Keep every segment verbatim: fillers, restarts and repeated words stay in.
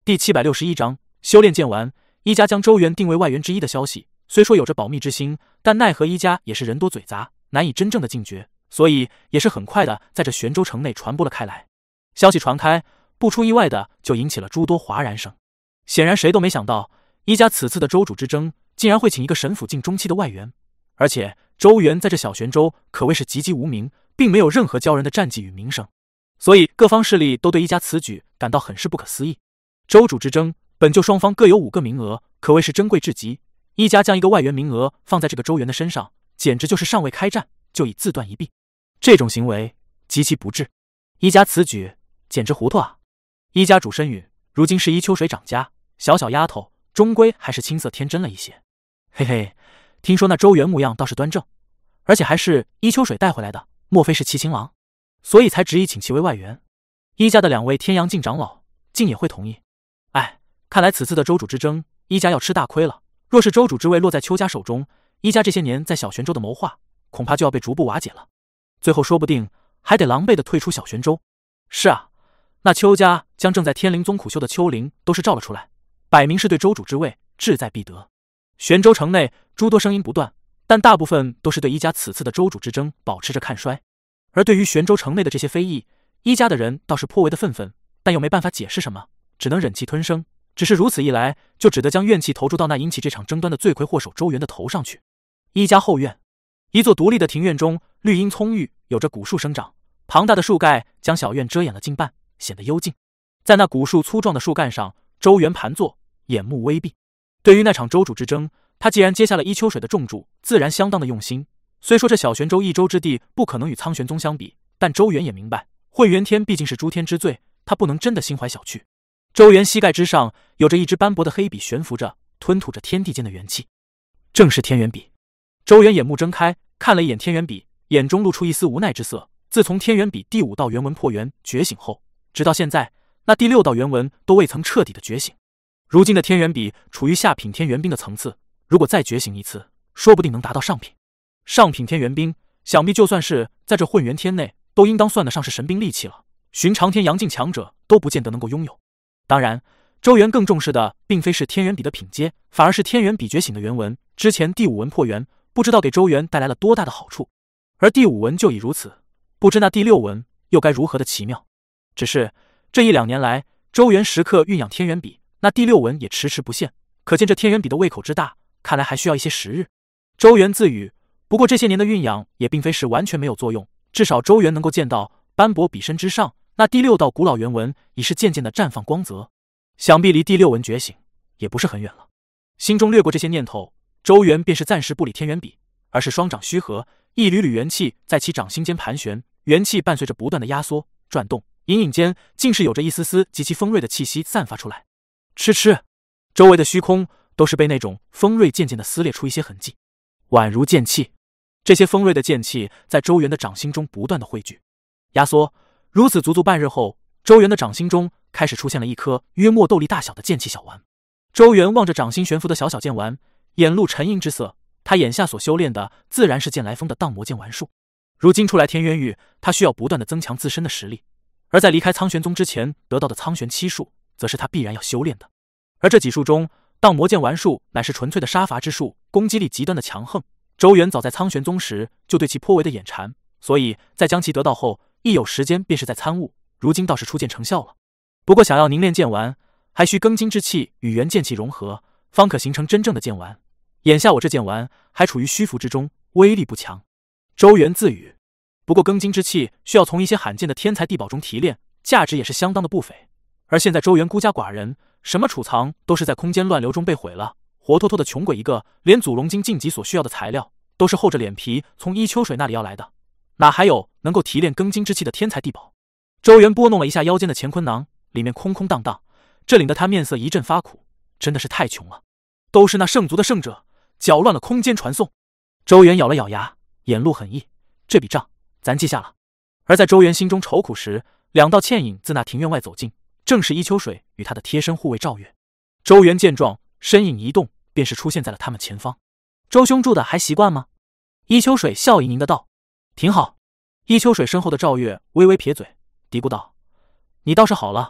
第七百六十一章修炼剑丸。一家将周元定为外援之一的消息，虽说有着保密之心，但奈何一家也是人多嘴杂，难以真正的禁绝，所以也是很快的在这玄州城内传播了开来。消息传开，不出意外的就引起了诸多哗然声。显然谁都没想到，一家此次的州主之争竟然会请一个神府境中期的外援，而且周元在这小玄州可谓是籍籍无名，并没有任何骄人的战绩与名声，所以各方势力都对一家此举感到很是不可思议。州主之争本就双方各有五个名额，可谓是珍贵至极，一家将一个外援名额放在这个周元的身上，简直就是尚未开战就已自断一臂，这种行为极其不智。一家此举简直糊涂啊！一家主申允，如今是伊秋水掌家，小小丫头终归还是青涩天真了一些。嘿嘿，听说那周元模样倒是端正，而且还是伊秋水带回来的，莫非是齐情郎？所以才执意请其为外援。一家的两位天阳境长老竟也会同意。哎，看来此次的州主之争，一家要吃大亏了。若是州主之位落在邱家手中，一家这些年在小玄州的谋划，恐怕就要被逐步瓦解了。最后说不定还得狼狈的退出小玄州。是啊，那邱家将正在天灵宗苦修的邱灵都是召了出来，摆明是对州主之位志在必得。玄州城内诸多声音不断，但大部分都是对一家此次的州主之争保持着看衰。而对于玄州城内的这些非议，一家的人倒是颇为的愤愤，但又没办法解释什么，只能忍气吞声。只是如此一来，就只得将怨气投注到那引起这场争端的罪魁祸首周元的头上去。一家后院，一座独立的庭院中，绿荫葱郁，有着古树生长，庞大的树盖将小院遮掩了近半，显得幽静。在那古树粗壮的树干上，周元盘坐，眼目微闭。对于那场州主之争，他既然接下了伊秋水的重注，自然相当的用心。虽说这小玄州一州之地不可能与苍玄宗相比，但周元也明白，混元天毕竟是诸天之最，他不能真的心怀小觑。周元膝盖之上有着一支斑驳的黑笔悬浮着，吞吐着天地间的元气，正是天元笔。周元眼目睁开，看了一眼天元笔，眼中露出一丝无奈之色。自从天元笔第五道元文破元觉醒后，直到现在，那第六道元文都未曾彻底的觉醒。如今的天元笔处于下品天元兵的层次，如果再觉醒一次，说不定能达到上品。上品天元兵，想必就算是在这混元天内，都应当算得上是神兵利器了，寻常天阳境强者都不见得能够拥有。当然，周元更重视的并非是天元笔的品阶，反而是天元笔觉醒的元文。之前第五文破元，不知道给周元带来了多大的好处，而第五文就已如此，不知那第六文又该如何的奇妙。只是这一两年来，周元时刻酝养天元笔，那第六文也迟迟不现，可见这天元笔的胃口之大，看来还需要一些时日。周元自语，不过这些年的酝养也并非是完全没有作用，至少周元能够见到斑驳笔身之上，那第六道古老元文已是渐渐的绽放光泽，想必离第六文觉醒也不是很远了。心中掠过这些念头，周元便是暂时不理天元笔，而是双掌虚合，一缕缕元气在其掌心间盘旋，元气伴随着不断的压缩转动，隐隐间竟是有着一丝丝极其锋锐的气息散发出来。嗤嗤，周围的虚空都是被那种锋锐渐渐的撕裂出一些痕迹，宛如剑气。这些锋锐的剑气在周元的掌心中不断的汇聚压缩，如此足足半日后，周元的掌心中开始出现了一颗约莫豆粒大小的剑气小丸。周元望着掌心悬浮的小小剑丸，眼露沉吟之色。他眼下所修炼的自然是剑来锋的荡魔剑丸术。如今出来天渊域，他需要不断的增强自身的实力，而在离开苍玄宗之前得到的苍玄七术，则是他必然要修炼的。而这几术中，荡魔剑丸术乃是纯粹的杀伐之术，攻击力极端的强横。周元早在苍玄宗时就对其颇为的眼馋，所以在将其得到后，一有时间便是在参悟，如今倒是初见成效了。不过想要凝练剑丸，还需庚金之气与元剑气融合，方可形成真正的剑丸。眼下我这剑丸还处于虚浮之中，威力不强。周元自语，不过庚金之气需要从一些罕见的天材地宝中提炼，价值也是相当的不菲。而现在周元孤家寡人，什么储藏都是在空间乱流中被毁了，活脱脱的穷鬼一个，连祖龙金晋级所需要的材料都是厚着脸皮从伊秋水那里要来的，哪还有能够提炼庚金之气的天材地宝？周元拨弄了一下腰间的乾坤囊，里面空空荡荡，这领得他面色一阵发苦，真的是太穷了，都是那圣族的圣者搅乱了空间传送。周元咬了咬牙，眼露狠意，这笔账咱记下了。而在周元心中愁苦时，两道倩影自那庭院外走近，正是伊秋水与他的贴身护卫赵月。周元见状，身影一动，便是出现在了他们前方。周兄住的还习惯吗？伊秋水笑盈盈的道。挺好。伊秋水身后的赵月微微撇嘴，嘀咕道，你倒是好了，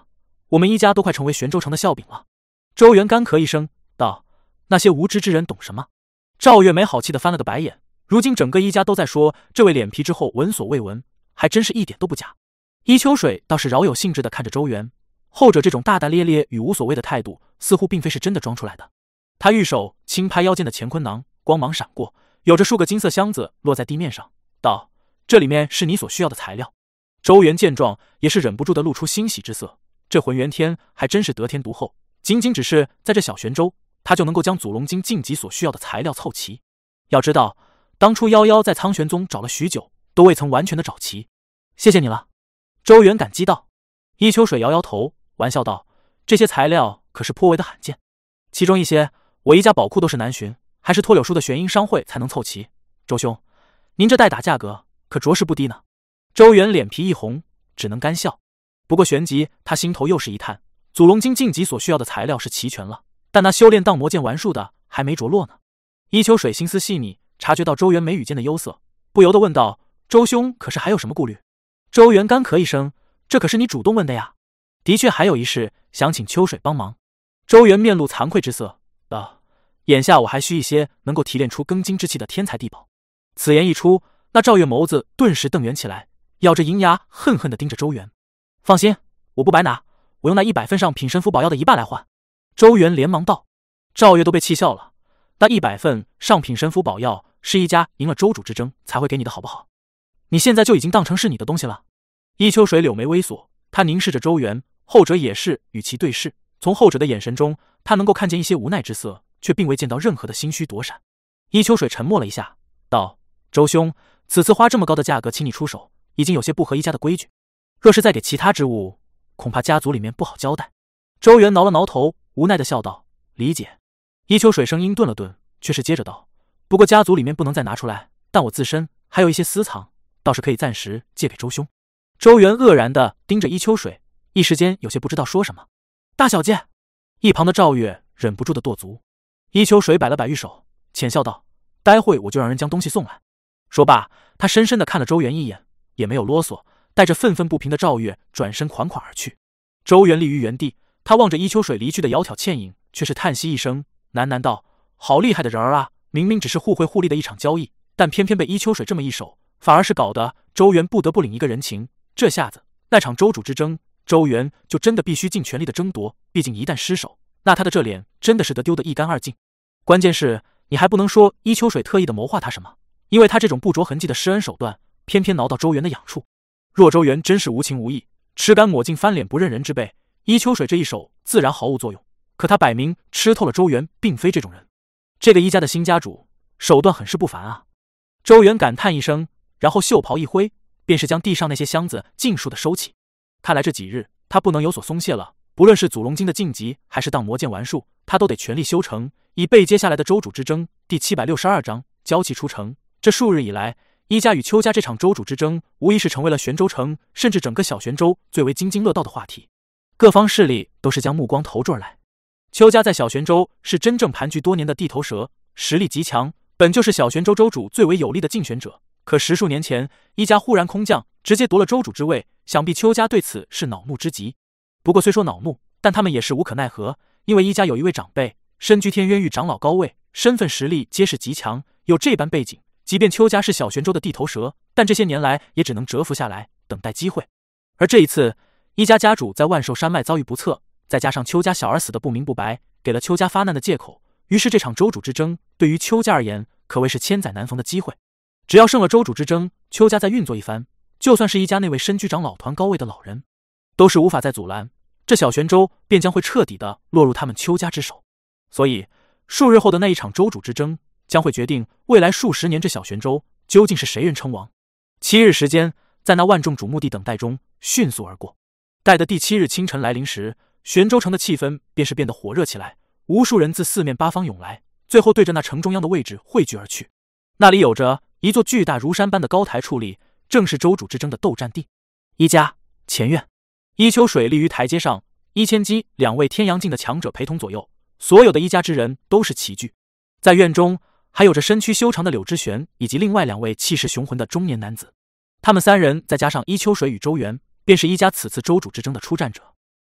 我们一家都快成为玄州城的笑柄了。周元干咳一声道：“那些无知之人懂什么？”赵月没好气的翻了个白眼。如今整个一家都在说这位脸皮之厚闻所未闻，还真是一点都不假。伊秋水倒是饶有兴致的看着周元，后者这种大大咧咧与无所谓的态度，似乎并非是真的装出来的。他玉手轻拍腰间的乾坤囊，光芒闪过，有着数个金色箱子落在地面上，道：“这里面是你所需要的材料。”周元见状，也是忍不住的露出欣喜之色。这浑元天还真是得天独厚，仅仅只是在这小玄州，他就能够将祖龙晶晋级所需要的材料凑齐。要知道，当初夭夭在苍玄宗找了许久，都未曾完全的找齐。谢谢你了。周元感激道。伊秋水摇摇头，玩笑道：“这些材料可是颇为的罕见，其中一些我一家宝库都是难寻，还是托柳叔的玄阴商会才能凑齐。周兄，您这代打价格可着实不低呢。”周元脸皮一红，只能干笑。不过旋即他心头又是一叹，祖龙晶晋级所需要的材料是齐全了，但那修炼荡魔剑丸术的还没着落呢。伊秋水心思细腻，察觉到周元眉宇间的忧色，不由得问道：“周兄可是还有什么顾虑？”周元干咳一声：“这可是你主动问的呀。的确还有一事想请秋水帮忙。”周元面露惭愧之色道：“眼下我还需一些能够提炼出庚金之气的天才地宝。”此言一出，那赵月眸子顿时瞪圆起来，咬着银牙恨恨地盯着周元。“放心，我不白拿，我用那一百份上品神符宝药的一半来换。”周元连忙道。赵月都被气笑了，那一百份上品神符宝药是一家赢了州主之争才会给你的好不好？你现在就已经当成是你的东西了。伊秋水柳眉微锁，他凝视着周元，后者也是与其对视，从后者的眼神中，他能够看见一些无奈之色，却并未见到任何的心虚躲闪。伊秋水沉默了一下，道：“周兄，此次花这么高的价格请你出手，已经有些不合一家的规矩，若是再给其他之物，恐怕家族里面不好交代。”周元挠了挠头，无奈的笑道：“理解。”伊秋水声音顿了顿，却是接着道：“不过家族里面不能再拿出来，但我自身还有一些私藏，倒是可以暂时借给周兄。”周元愕然地盯着伊秋水，一时间有些不知道说什么。“大小姐！”一旁的赵月忍不住的跺足。伊秋水摆了摆玉手，浅笑道：“待会我就让人将东西送来。”说罢，他深深地看了周元一眼，也没有啰嗦，带着愤愤不平的赵月转身款款而去。周元立于原地，他望着伊秋水离去的窈窕倩影，却是叹息一声，喃喃道：“好厉害的人儿啊！明明只是互惠互利的一场交易，但偏偏被伊秋水这么一手，反而是搞得周元不得不领一个人情。这下子那场州主之争，周元就真的必须尽全力的争夺，毕竟一旦失手，那他的这脸真的是得丢得一干二净。关键是你还不能说伊秋水特意的谋划他什么，因为他这种不着痕迹的施恩手段，偏偏挠到周元的痒处。若周元真是无情无义，吃干抹净翻脸不认人之辈，伊秋水这一手自然毫无作用。可他摆明吃透了周元并非这种人，这个伊家的新家主手段很是不凡啊。”周元感叹一声，然后袖袍一挥，便是将地上那些箱子尽数的收起。看来这几日他不能有所松懈了，不论是祖龙晶的晋级，还是荡魔剑丸术，他都得全力修成，以备接下来的州主之争。第七百六十二章交气出城。这数日以来，伊家与邱家这场州主之争，无疑是成为了玄州城甚至整个小玄州最为津津乐道的话题。各方势力都是将目光投注而来。邱家在小玄州是真正盘踞多年的地头蛇，实力极强，本就是小玄州州主最为有力的竞选者。可十数年前，伊家忽然空降，直接夺了州主之位，想必邱家对此是恼怒之极。不过虽说恼怒，但他们也是无可奈何，因为伊家有一位长辈身居天渊域长老高位，身份实力皆是极强。有这般背景，即便邱家是小玄州的地头蛇，但这些年来也只能蛰伏下来，等待机会。而这一次，伊家家主在万寿山脉遭遇不测，再加上邱家小儿死的不明不白，给了邱家发难的借口。于是这场州主之争对于邱家而言，可谓是千载难逢的机会。只要胜了州主之争，邱家再运作一番，就算是一家那位身居长老团高位的老人，都是无法再阻拦，这小玄州便将会彻底的落入他们邱家之手。所以数日后的那一场州主之争，将会决定未来数十年这小玄州究竟是谁人称王。七日时间在那万众瞩目地等待中迅速而过。待得第七日清晨来临时，玄州城的气氛便是变得火热起来，无数人自四面八方涌来，最后对着那城中央的位置汇聚而去。那里有着一座巨大如山般的高台矗立，正是州主之争的斗战地。伊家前院，伊秋水立于台阶上，伊千机两位天阳境的强者陪同左右，所有的伊家之人都是齐聚。在院中还有着身躯修长的柳之玄以及另外两位气势雄浑的中年男子，他们三人再加上伊秋水与周元，便是伊家此次州主之争的出战者。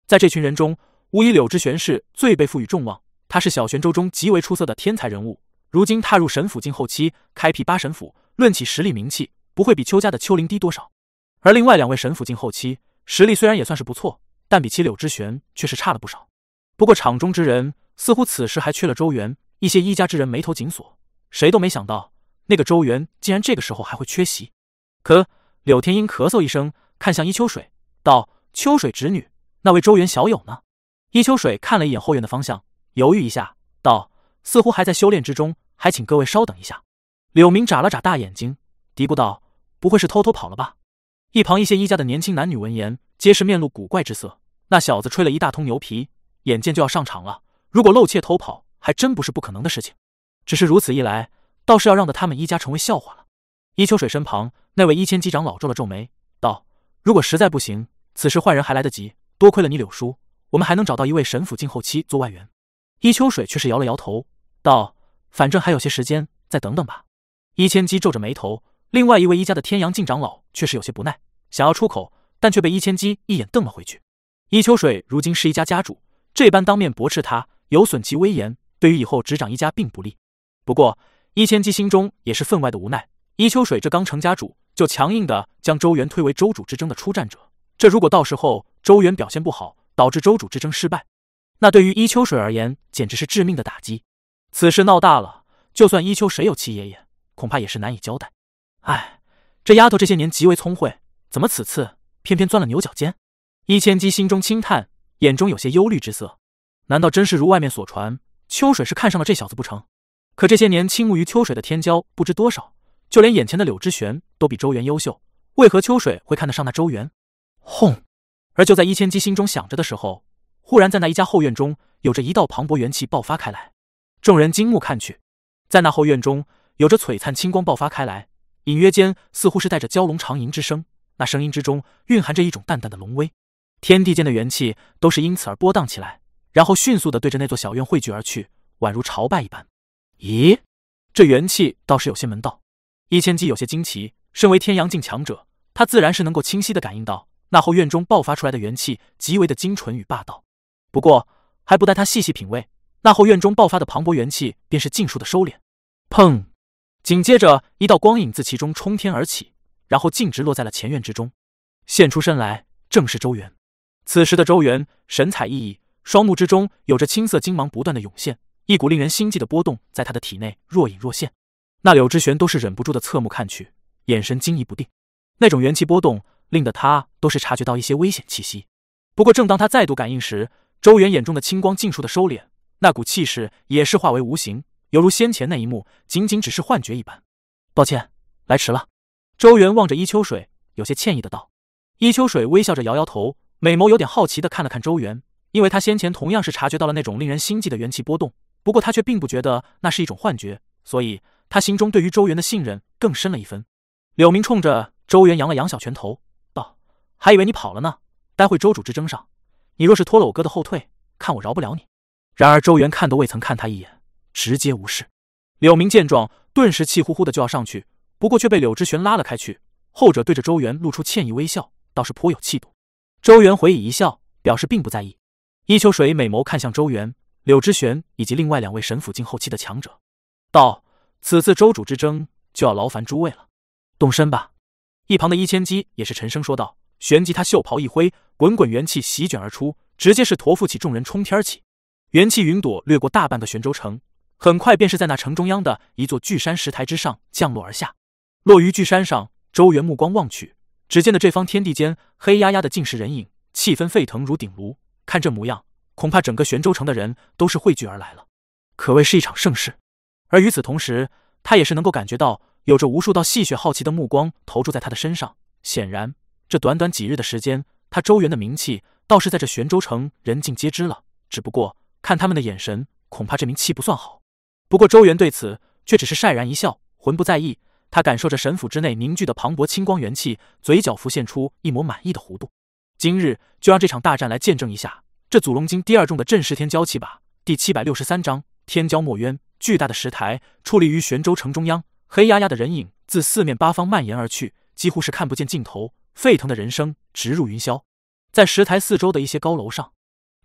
在这群人中，无疑柳之玄是最被赋予众望，他是小玄州中极为出色的天才人物。如今踏入神府境后期，开辟八神府，论起实力名气，不会比邱家的邱灵低多少。而另外两位神府境后期，实力虽然也算是不错，但比起柳之玄却是差了不少。不过场中之人似乎此时还缺了周元，一些医家之人眉头紧锁，谁都没想到那个周元竟然这个时候还会缺席。可柳天鹰咳嗽一声，看向伊秋水，道：“秋水侄女，那位周元小友呢？”伊秋水看了一眼后院的方向，犹豫一下，道：“似乎还在修炼之中，还请各位稍等一下。”柳明眨了眨大眼睛，嘀咕道：“不会是偷偷跑了吧？”一旁一些医家的年轻男女闻言，皆是面露古怪之色。那小子吹了一大通牛皮，眼见就要上场了，如果漏怯偷跑，还真不是不可能的事情。只是如此一来，倒是要让得他们医家成为笑话了。伊秋水身旁那位一千击长老皱了皱眉，道：“如果实在不行，此时换人还来得及。多亏了你柳叔，我们还能找到一位神府境后期做外援。”伊秋水却是摇了摇头，道：“反正还有些时间，再等等吧。”一千击皱着眉头，另外一位医家的天阳境长老却是有些不耐，想要出口，但却被一千击一眼瞪了回去。伊秋水如今是一家家主，这般当面驳斥他，有损其威严，对于以后执掌一家并不利。不过一千击心中也是分外的无奈，伊秋水这刚成家主，就强硬的将周元推为州主之争的出战者，这如果到时候周元表现不好，导致州主之争失败，那对于伊秋水而言简直是致命的打击。此事闹大了，就算伊秋谁有其爷爷，恐怕也是难以交代。唉，这丫头这些年极为聪慧，怎么此次偏偏钻了牛角尖？伊千基心中轻叹，眼中有些忧虑之色。难道真是如外面所传，秋水是看上了这小子不成？可这些年倾慕于秋水的天骄不知多少，就连眼前的柳之玄都比周元优秀，为何秋水会看得上那周元？轰！而就在伊千基心中想着的时候，忽然在那一家后院中，有着一道磅礴元气爆发开来。众人惊目看去，在那后院中有着璀璨青光爆发开来，隐约间似乎是带着蛟龙长吟之声，那声音之中蕴含着一种淡淡的龙威。天地间的元气都是因此而波荡起来，然后迅速地对着那座小院汇聚而去，宛如朝拜一般。咦，这元气倒是有些门道。伊千基有些惊奇，身为天阳境强者，他自然是能够清晰地感应到那后院中爆发出来的元气极为的精纯与霸道。不过还不待他细细品味，那后院中爆发的磅礴元气便是尽数的收敛。砰！紧接着一道光影自其中冲天而起，然后径直落在了前院之中。现出身来正是周元。此时的周元神采奕奕，双目之中有着青色金芒不断的涌现，一股令人心悸的波动在他的体内若隐若现。那柳之玄都是忍不住的侧目看去，眼神惊疑不定。那种元气波动令得他都是察觉到一些危险气息。不过正当他再度感应时，周元眼中的青光尽数的收敛，那股气势也是化为无形，犹如先前那一幕仅仅只是幻觉一般。抱歉，来迟了。周元望着伊秋水，有些歉意的道。伊秋水微笑着摇摇头，美眸有点好奇的看了看周元，因为他先前同样是察觉到了那种令人心悸的元气波动，不过他却并不觉得那是一种幻觉，所以他心中对于周元的信任更深了一分。柳明冲着周元扬了扬小拳头，道：“还以为你跑了呢，待会州主之争上，你若是拖了我哥的后腿，看我饶不了你。”然而周元看都未曾看他一眼，直接无视。柳明见状，顿时气呼呼的就要上去，不过却被柳之玄拉了开去。后者对着周元露出歉意微笑，倒是颇有气度。周元回以一笑，表示并不在意。伊秋水美眸看向周元、柳之玄以及另外两位神府境后期的强者，道：“此次州主之争就要劳烦诸位了，动身吧。”一旁的伊千基也是沉声说道，旋即他袖袍一挥，滚滚元气席卷而出，直接是驮负起众人冲天起。元气云朵掠过大半个玄州城，很快便是在那城中央的一座巨山石台之上降落而下。落于巨山上，周元目光望去，只见的这方天地间黑压压的尽是人影，气氛沸腾如鼎炉。看这模样，恐怕整个玄州城的人都是汇聚而来了，可谓是一场盛事。而与此同时，他也是能够感觉到有着无数道戏谑好奇的目光投注在他的身上。显然这短短几日的时间，他周元的名气倒是在这玄州城人尽皆知了，只不过看他们的眼神，恐怕这名气不算好。不过周元对此却只是晒然一笑，浑不在意。他感受着神府之内凝聚的磅礴青光元气，嘴角浮现出一抹满意的弧度。今日就让这场大战来见证一下这祖龙经第二重的镇世天骄气吧。第七百六十三章天骄墨渊。巨大的石台矗立于玄州城中央，黑压压的人影自四面八方蔓延而去，几乎是看不见尽头。沸腾的人声直入云霄。在石台四周的一些高楼上，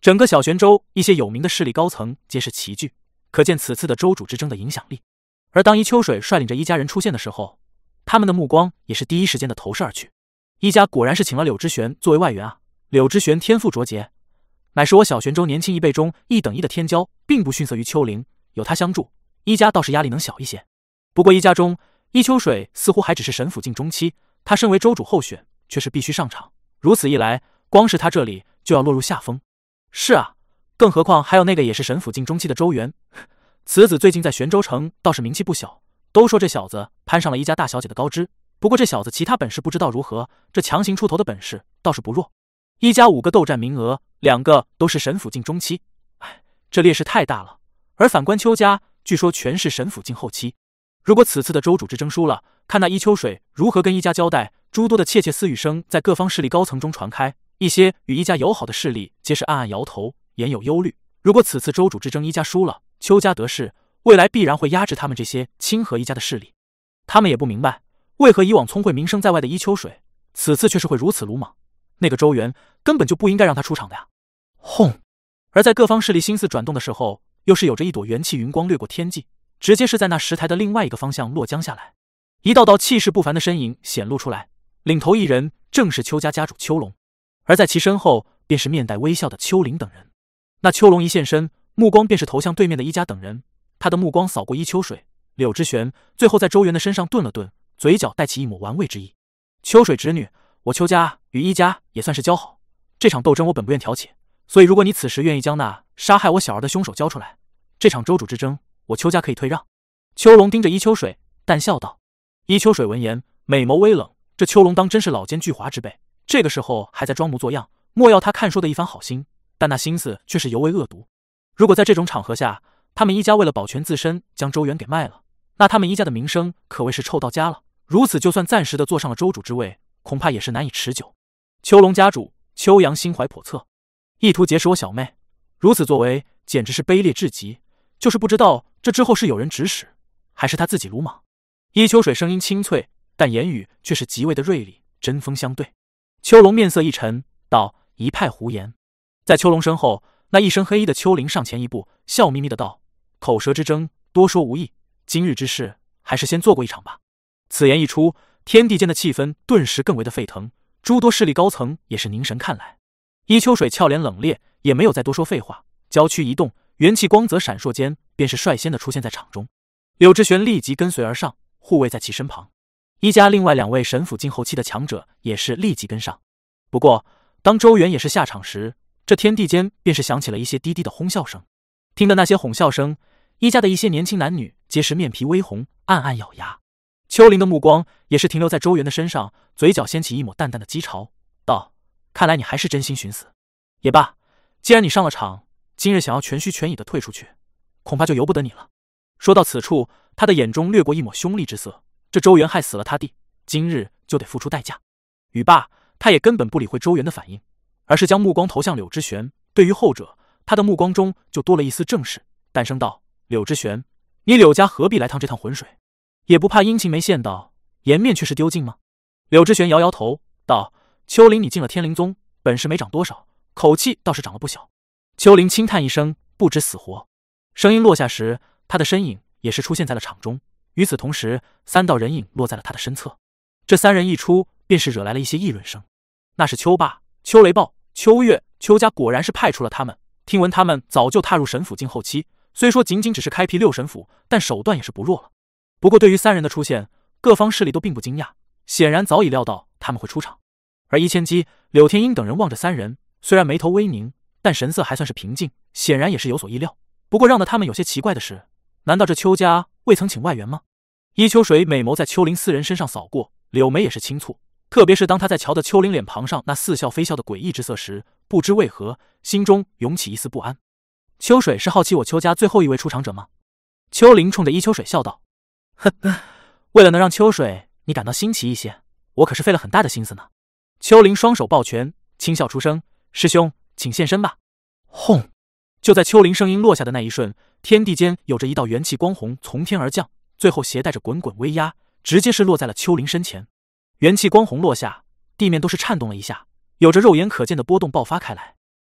整个小玄州一些有名的势力高层皆是齐聚，可见此次的州主之争的影响力。而当伊秋水率领着一家人出现的时候，他们的目光也是第一时间的投射而去。一家果然是请了柳之玄作为外援啊！柳之玄天赋卓杰，乃是我小玄州年轻一辈中一等一的天骄，并不逊色于丘陵。有他相助，一家倒是压力能小一些。不过一家中，伊秋水似乎还只是神府境中期，他身为州主候选，却是必须上场。如此一来，光是他这里就要落入下风。是啊，更何况还有那个也是神府境中期的周元，此子最近在玄州城倒是名气不小，都说这小子攀上了一家大小姐的高枝。不过这小子其他本事不知道如何，这强行出头的本事倒是不弱。一家五个斗战名额，两个都是神府境中期，哎，这劣势太大了。而反观邱家，据说全是神府境后期。如果此次的州主之争输了，看那伊秋水如何跟一家交代。诸多的窃窃私语声在各方势力高层中传开，一些与一家友好的势力皆是暗暗摇头，言有忧虑。如果此次州主之争一家输了，邱家得势，未来必然会压制他们这些亲和一家的势力。他们也不明白，为何以往聪慧名声在外的伊秋水，此次却是会如此鲁莽。那个周元根本就不应该让他出场的呀！轰！而在各方势力心思转动的时候，又是有着一朵元气云光掠过天际，直接是在那石台的另外一个方向落将下来。一道道气势不凡的身影显露出来，领头一人正是邱家家主邱龙，而在其身后便是面带微笑的邱林等人。那邱龙一现身，目光便是投向对面的一家等人，他的目光扫过伊秋水、柳之玄，最后在周元的身上顿了顿，嘴角带起一抹玩味之意。秋水侄女，我邱家与伊家也算是交好，这场斗争我本不愿挑起，所以如果你此时愿意将那杀害我小儿的凶手交出来，这场州主之争我邱家可以退让。邱龙盯着伊秋水淡笑道。伊秋水闻言，美眸微冷，这邱龙当真是老奸巨猾之辈，这个时候还在装模作样，莫要他看说的一番好心，但那心思却是尤为恶毒。如果在这种场合下，他们伊家为了保全自身将周元给卖了，那他们伊家的名声可谓是臭到家了，如此就算暂时的坐上了州主之位，恐怕也是难以持久。邱龙家主邱阳心怀叵测，意图劫持我小妹，如此作为简直是卑劣至极，就是不知道这之后是有人指使，还是他自己鲁莽。伊秋水声音清脆，但言语却是极为的锐利，针锋相对。邱龙面色一沉，道：一派胡言。在邱龙身后，那一身黑衣的邱林上前一步，笑眯眯的道：口舌之争，多说无益，今日之事还是先做过一场吧。此言一出，天地间的气氛顿时更为的沸腾，诸多势力高层也是凝神看来。伊秋水俏脸冷冽，也没有再多说废话，娇躯一动，元气光泽闪烁间，便是率先的出现在场中。柳之玄立即跟随而上，护卫在其身旁。一家另外两位神府境后期的强者也是立即跟上。不过当周元也是下场时，这天地间便是响起了一些低低的哄笑声。听的那些哄笑声，一家的一些年轻男女皆是面皮微红，暗暗咬牙。邱林的目光也是停留在周元的身上，嘴角掀起一抹淡淡的讥嘲，道：看来你还是真心寻死。也罢，既然你上了场，今日想要全虚全影的退出去，恐怕就由不得你了。说到此处，他的眼中掠过一抹凶厉之色，这周元害死了他弟，今日就得付出代价。语罢，他也根本不理会周元的反应，而是将目光投向柳之玄。对于后者，他的目光中就多了一丝正视，淡声道：柳之玄，你柳家何必来趟这趟浑水？也不怕阴晴没现到，颜面却是丢尽吗？柳之玄摇摇头道：秋林，你进了天灵宗，本事没长多少，口气倒是长了不小。秋林轻叹一声，不知死活。声音落下时，他的身影也是出现在了场中，与此同时，三道人影落在了他的身侧。这三人一出，便是惹来了一些议论声。那是邱霸、邱雷暴、邱月，邱家果然是派出了他们。听闻他们早就踏入神府境后期，虽说仅仅只是开辟六神府，但手段也是不弱了。不过对于三人的出现，各方势力都并不惊讶，显然早已料到他们会出场。而伊千机、柳天鹰等人望着三人，虽然眉头微凝，但神色还算是平静，显然也是有所意料。不过让得他们有些奇怪的是，难道这邱家未曾请外援吗？伊秋水美眸在邱林四人身上扫过，柳眉也是轻蹙，特别是当他在瞧得邱林脸庞上那似笑非笑的诡异之色时，不知为何心中涌起一丝不安。秋水是好奇我邱家最后一位出场者吗？邱林冲着伊秋水笑道：呵呵，为了能让秋水你感到新奇一些，我可是费了很大的心思呢。邱林双手抱拳，轻笑出声：师兄请现身吧。轰！就在邱林声音落下的那一瞬，天地间有着一道元气光虹从天而降，最后携带着滚滚威压，直接是落在了邱林身前。元气光虹落下，地面都是颤动了一下，有着肉眼可见的波动爆发开来。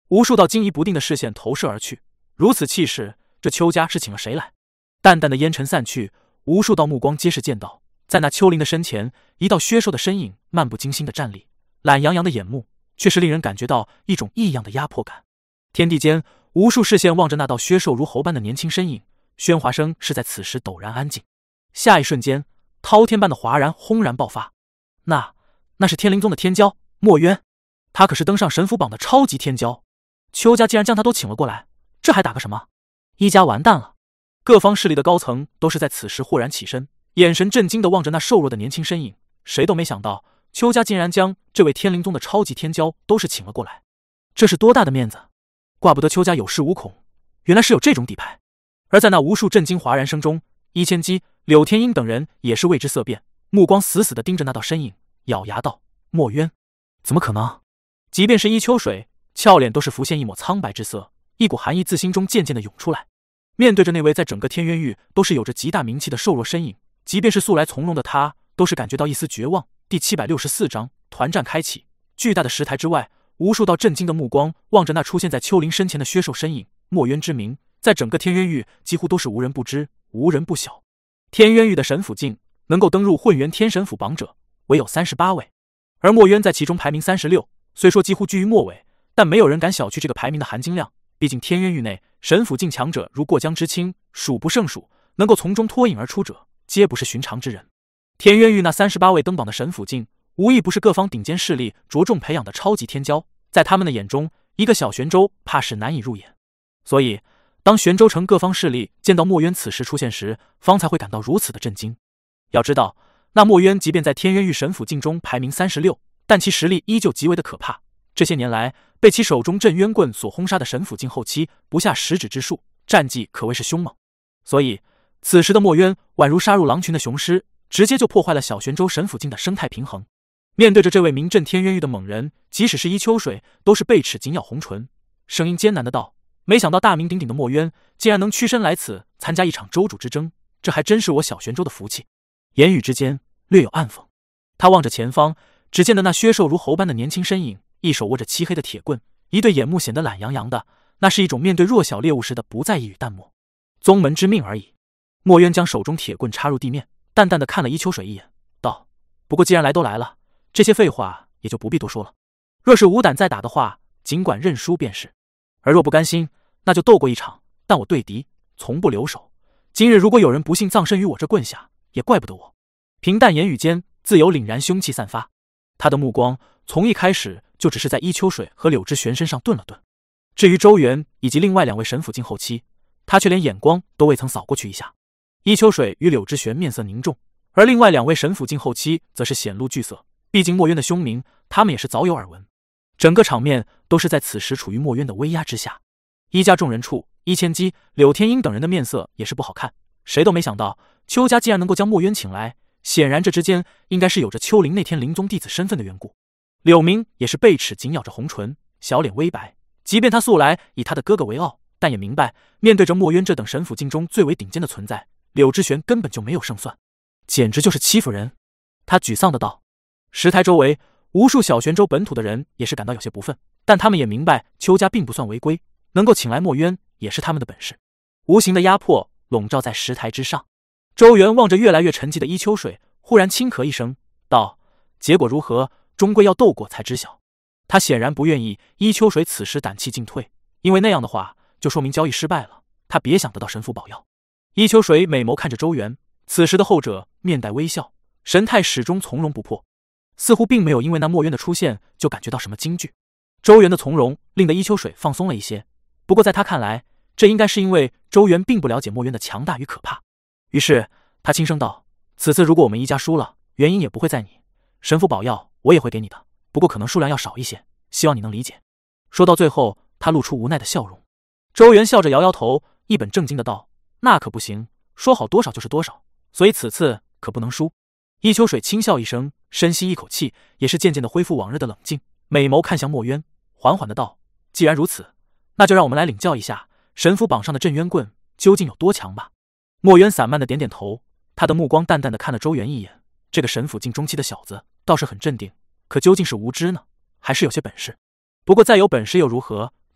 无数道惊疑不定的视线投射而去。如此气势，这邱家是请了谁来？淡淡的烟尘散去，无数道目光皆是见到，在那丘陵的身前，一道削瘦的身影漫不经心的站立，懒洋洋的眼目却是令人感觉到一种异样的压迫感。天地间，无数视线望着那道削瘦如猴般的年轻身影，喧哗声是在此时陡然安静。下一瞬间，滔天般的哗然轰然爆发。那那是天灵宗的天骄墨渊，他可是登上神符榜的超级天骄。邱家竟然将他都请了过来，这还打个什么？一家完蛋了！各方势力的高层都是在此时豁然起身，眼神震惊地望着那瘦弱的年轻身影。谁都没想到，邱家竟然将这位天灵宗的超级天骄都是请了过来，这是多大的面子！怪不得邱家有恃无恐，原来是有这种底牌。而在那无数震惊哗然声中，伊千机、柳天鹰等人也是为之色变，目光死死地盯着那道身影，咬牙道：“墨渊，怎么可能？”即便是伊秋水，俏脸都是浮现一抹苍白之色，一股寒意自心中渐渐地涌出来。面对着那位在整个天渊域都是有着极大名气的瘦弱身影，即便是素来从容的他，都是感觉到一丝绝望。第七百六十四章团战开启。巨大的石台之外，无数道震惊的目光望着那出现在丘陵身前的削瘦身影。墨渊之名，在整个天渊域几乎都是无人不知，无人不晓。天渊域的神府境能够登入混元天神府榜者，唯有三十八位，而墨渊在其中排名三十六。虽说几乎居于末尾，但没有人敢小觑这个排名的含金量。毕竟天渊域内神府境强者如过江之青，数不胜数，能够从中脱颖而出者，皆不是寻常之人。天渊域那三十八位登榜的神府境，无疑不是各方顶尖势力着重培养的超级天骄，在他们的眼中，一个小玄州怕是难以入眼。所以，当玄州城各方势力见到墨渊此时出现时，方才会感到如此的震惊。要知道，那墨渊即便在天渊域神府境中排名三十六，但其实力依旧极为的可怕。这些年来，被其手中镇渊棍所轰杀的神府境后期不下十指之数，战绩可谓是凶猛。所以，此时的墨渊宛如杀入狼群的雄狮，直接就破坏了小玄州神府境的生态平衡。面对着这位名震天渊域的猛人，即使是伊秋水都是贝齿紧咬红唇，声音艰难的道：“没想到大名鼎鼎的墨渊竟然能屈身来此参加一场州主之争，这还真是我小玄州的福气。”言语之间略有暗讽。他望着前方，只见的那削瘦如猴般的年轻身影，一手握着漆黑的铁棍，一对眼目显得懒洋洋的，那是一种面对弱小猎物时的不在意与淡漠。宗门之命而已。墨渊将手中铁棍插入地面，淡淡的看了伊秋水一眼，道：“不过既然来都来了，这些废话也就不必多说了。若是无胆再打的话，尽管认输便是；而若不甘心，那就斗过一场。但我对敌从不留手。今日如果有人不幸葬身于我这棍下，也怪不得我。”平淡言语间，自有凛然凶气散发。他的目光从一开始就只是在伊秋水和柳之玄身上顿了顿，至于周元以及另外两位神府境后期，他却连眼光都未曾扫过去一下。伊秋水与柳之玄面色凝重，而另外两位神府境后期则是显露惧色。毕竟墨渊的凶名，他们也是早有耳闻。整个场面都是在此时处于墨渊的威压之下。伊家众人处，伊千机、柳天鹰等人的面色也是不好看。谁都没想到邱家竟然能够将墨渊请来，显然这之间应该是有着丘陵内天灵宗弟子身份的缘故。柳明也是贝齿紧咬着红唇，小脸微白。即便他素来以他的哥哥为傲，但也明白面对着墨渊这等神府境中最为顶尖的存在，柳之玄根本就没有胜算，简直就是欺负人。他沮丧的道。石台周围无数小玄州本土的人也是感到有些不忿，但他们也明白邱家并不算违规，能够请来墨渊也是他们的本事。无形的压迫笼罩在石台之上。周元望着越来越沉寂的伊秋水，忽然轻咳一声道：“结果如何，终归要斗过才知晓。”他显然不愿意伊秋水此时胆气尽退，因为那样的话就说明交易失败了，他别想得到神符宝药。伊秋水美眸看着周元，此时的后者面带微笑，神态始终从容不迫，似乎并没有因为那墨渊的出现就感觉到什么惊惧。周元的从容令得伊秋水放松了一些，不过在他看来，这应该是因为周元并不了解墨渊的强大与可怕。于是他轻声道：“此次如果我们一家输了，原因也不会在你，神符宝药我也会给你的，不过可能数量要少一些，希望你能理解。”说到最后，他露出无奈的笑容。周元笑着摇摇头，一本正经的道：“那可不行，说好多少就是多少，所以此次可不能输。”伊秋水轻笑一声，深吸一口气，也是渐渐的恢复往日的冷静，美眸看向墨渊，缓缓的道：“既然如此，那就让我们来领教一下神符榜上的镇渊棍究竟有多强吧。”墨渊散漫的点点头，他的目光淡淡的看了周元一眼。这个神府境中期的小子倒是很镇定，可究竟是无知呢，还是有些本事？不过再有本事又如何？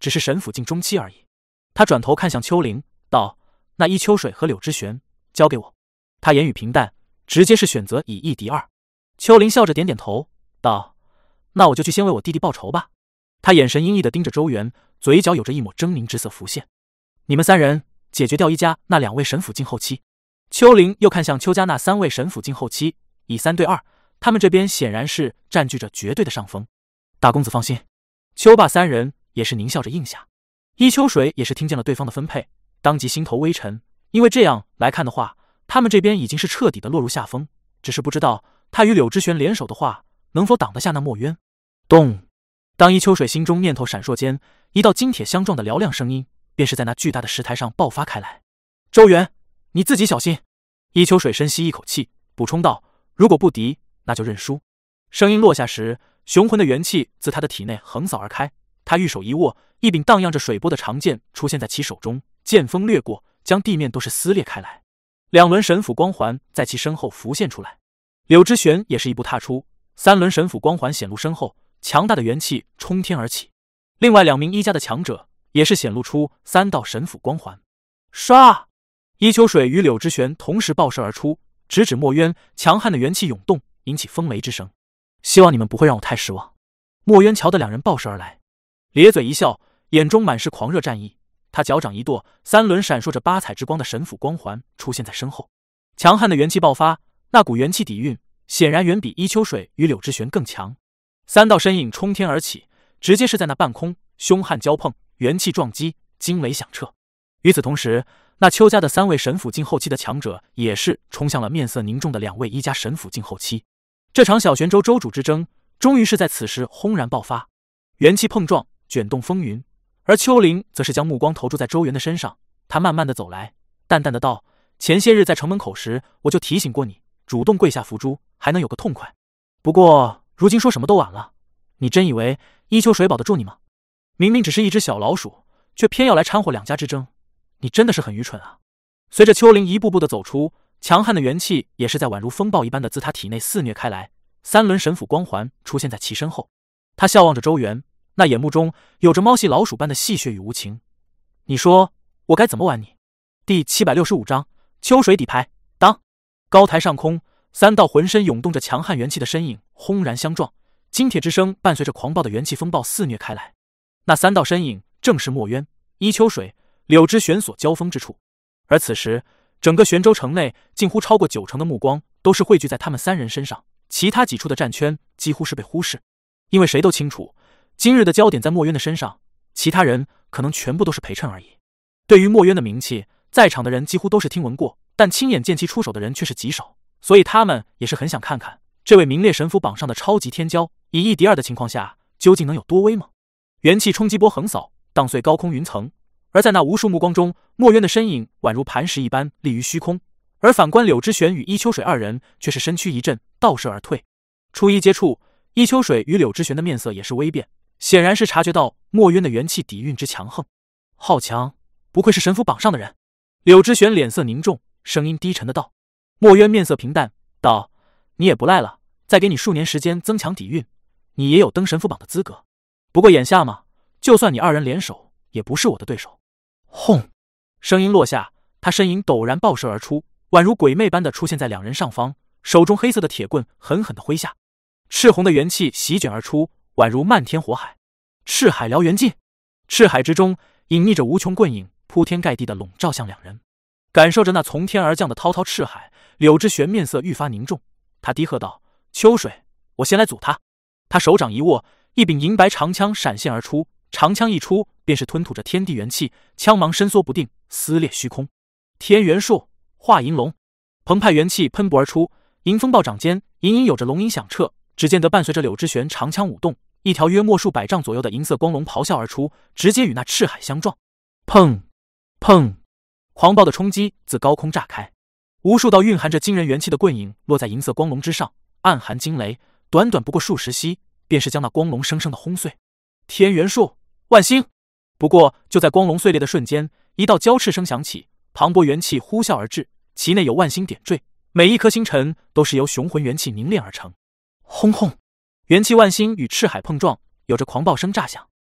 只是神府境中期而已。他转头看向秋灵，道：“那伊秋水和柳之玄，交给我。”他言语平淡，直接是选择以一敌二。秋灵笑着点点头，道：“那我就去先为我弟弟报仇吧。”他眼神阴翳地盯着周元，嘴角有着一抹狰狞之色浮现。你们三人解决掉一家那两位神府境后期。秋灵又看向邱家那三位神府境后期，以三对二，他们这边显然是占据着绝对的上风。大公子放心。邱爸三人也是狞笑着应下。伊秋水也是听见了对方的分配，当即心头微沉，因为这样来看的话，他们这边已经是彻底的落入下风，只是不知道他与柳之玄联手的话，能否挡得下那墨渊。咚！当伊秋水心中念头闪烁间，一道金铁相撞的嘹亮声音便是在那巨大的石台上爆发开来。周元，你自己小心。伊秋水深吸一口气，补充道：如果不敌，那就认输。声音落下时，雄浑的元气自他的体内横扫而开，他玉手一握，一柄荡漾着水波的长剑出现在其手中，剑锋掠过，将地面都是撕裂开来。两轮神斧光环在其身后浮现出来，柳之玄也是一步踏出，三轮神斧光环显露身后，强大的元气冲天而起。另外两名伊家的强者也是显露出三道神斧光环。唰！伊秋水与柳之玄同时爆射而出，直指墨渊，强悍的元气涌动，引起风雷之声。希望你们不会让我太失望。墨渊瞧得两人爆射而来，咧嘴一笑，眼中满是狂热战意。他脚掌一跺，三轮闪烁着八彩之光的神斧光环出现在身后，强悍的元气爆发，那股元气底蕴显然远比伊秋水与柳之玄更强。三道身影冲天而起，直接是在那半空凶悍交碰，元气撞击，惊雷响彻。与此同时，那邱家的三位神府境后期的强者也是冲向了面色凝重的两位伊家神府境后期。这场小玄州州主之争终于是在此时轰然爆发，元气碰撞，卷动风云。而秋灵则是将目光投注在周元的身上，他慢慢的走来，淡淡的道：前些日在城门口时，我就提醒过你，主动跪下伏诛，还能有个痛快。不过如今说什么都晚了，你真以为伊秋水保得住你吗？明明只是一只小老鼠，却偏要来掺和两家之争，你真的是很愚蠢啊！随着秋灵一步步的走出，强悍的元气也是在宛如风暴一般的自他体内肆虐开来，三轮神斧光环出现在其身后。他笑望着周元，那眼目中有着猫系老鼠般的戏谑与无情。你说我该怎么玩你？第七百六十五章秋水底牌。当高台上空，三道浑身涌动着强悍元气的身影轰然相撞，金铁之声伴随着狂暴的元气风暴肆虐开来。那三道身影正是墨渊、伊秋水、柳之玄所交锋之处。而此时整个玄州城内近乎超过九成的目光都是汇聚在他们三人身上，其他几处的战圈几乎是被忽视，因为谁都清楚今日的焦点在墨渊的身上，其他人可能全部都是陪衬而已。对于墨渊的名气，在场的人几乎都是听闻过，但亲眼见其出手的人却是极少，所以他们也是很想看看这位名列神府榜上的超级天骄以一敌二的情况下究竟能有多威猛。元气冲击波横扫，荡碎高空云层，而在那无数目光中，墨渊的身影宛如磐石一般立于虚空，而反观柳之玄与伊秋水二人却是身躯一震，倒射而退。初一接触，伊秋水与柳之玄的面色也是微变，显然是察觉到墨渊的元气底蕴之强横。好强，不愧是神府榜上的人。柳之玄脸色凝重，声音低沉的道。墨渊面色平淡道：你也不赖了，再给你数年时间增强底蕴，你也有登神府榜的资格。不过眼下嘛，就算你二人联手，也不是我的对手。轰！声音落下，他身影陡然爆射而出，宛如鬼魅般的出现在两人上方，手中黑色的铁棍狠狠的挥下，赤红的元气席卷而出，宛如漫天火海。赤海燎原尽，赤海之中隐匿着无穷棍影，铺天盖地的笼罩向两人。感受着那从天而降的滔滔赤海，柳之玄面色愈发凝重，他低喝道：秋水，我先来阻他。他手掌一握，一柄银白长枪闪现而出，长枪一出便是吞吐着天地元气，枪芒伸缩不定，撕裂虚空。天元术，化银龙，澎湃元气喷薄而出，银风暴掌间隐隐有着龙吟响彻，只见得伴随着柳之玄长枪舞动，一条约莫数百丈左右的银色光龙咆哮而出，直接与那赤海相撞。砰砰！狂暴的冲击自高空炸开，无数道蕴含着惊人元气的棍影落在银色光龙之上，暗含惊雷，短短不过数十息，便是将那光龙生生的轰碎。天元术，万星！不过就在光龙碎裂的瞬间，一道交翅声响起，磅礴元气呼啸而至，其内有万星点缀，每一颗星辰都是由雄浑元气凝练而成。轰轰！元气万星与赤海碰撞，有着狂暴声炸响。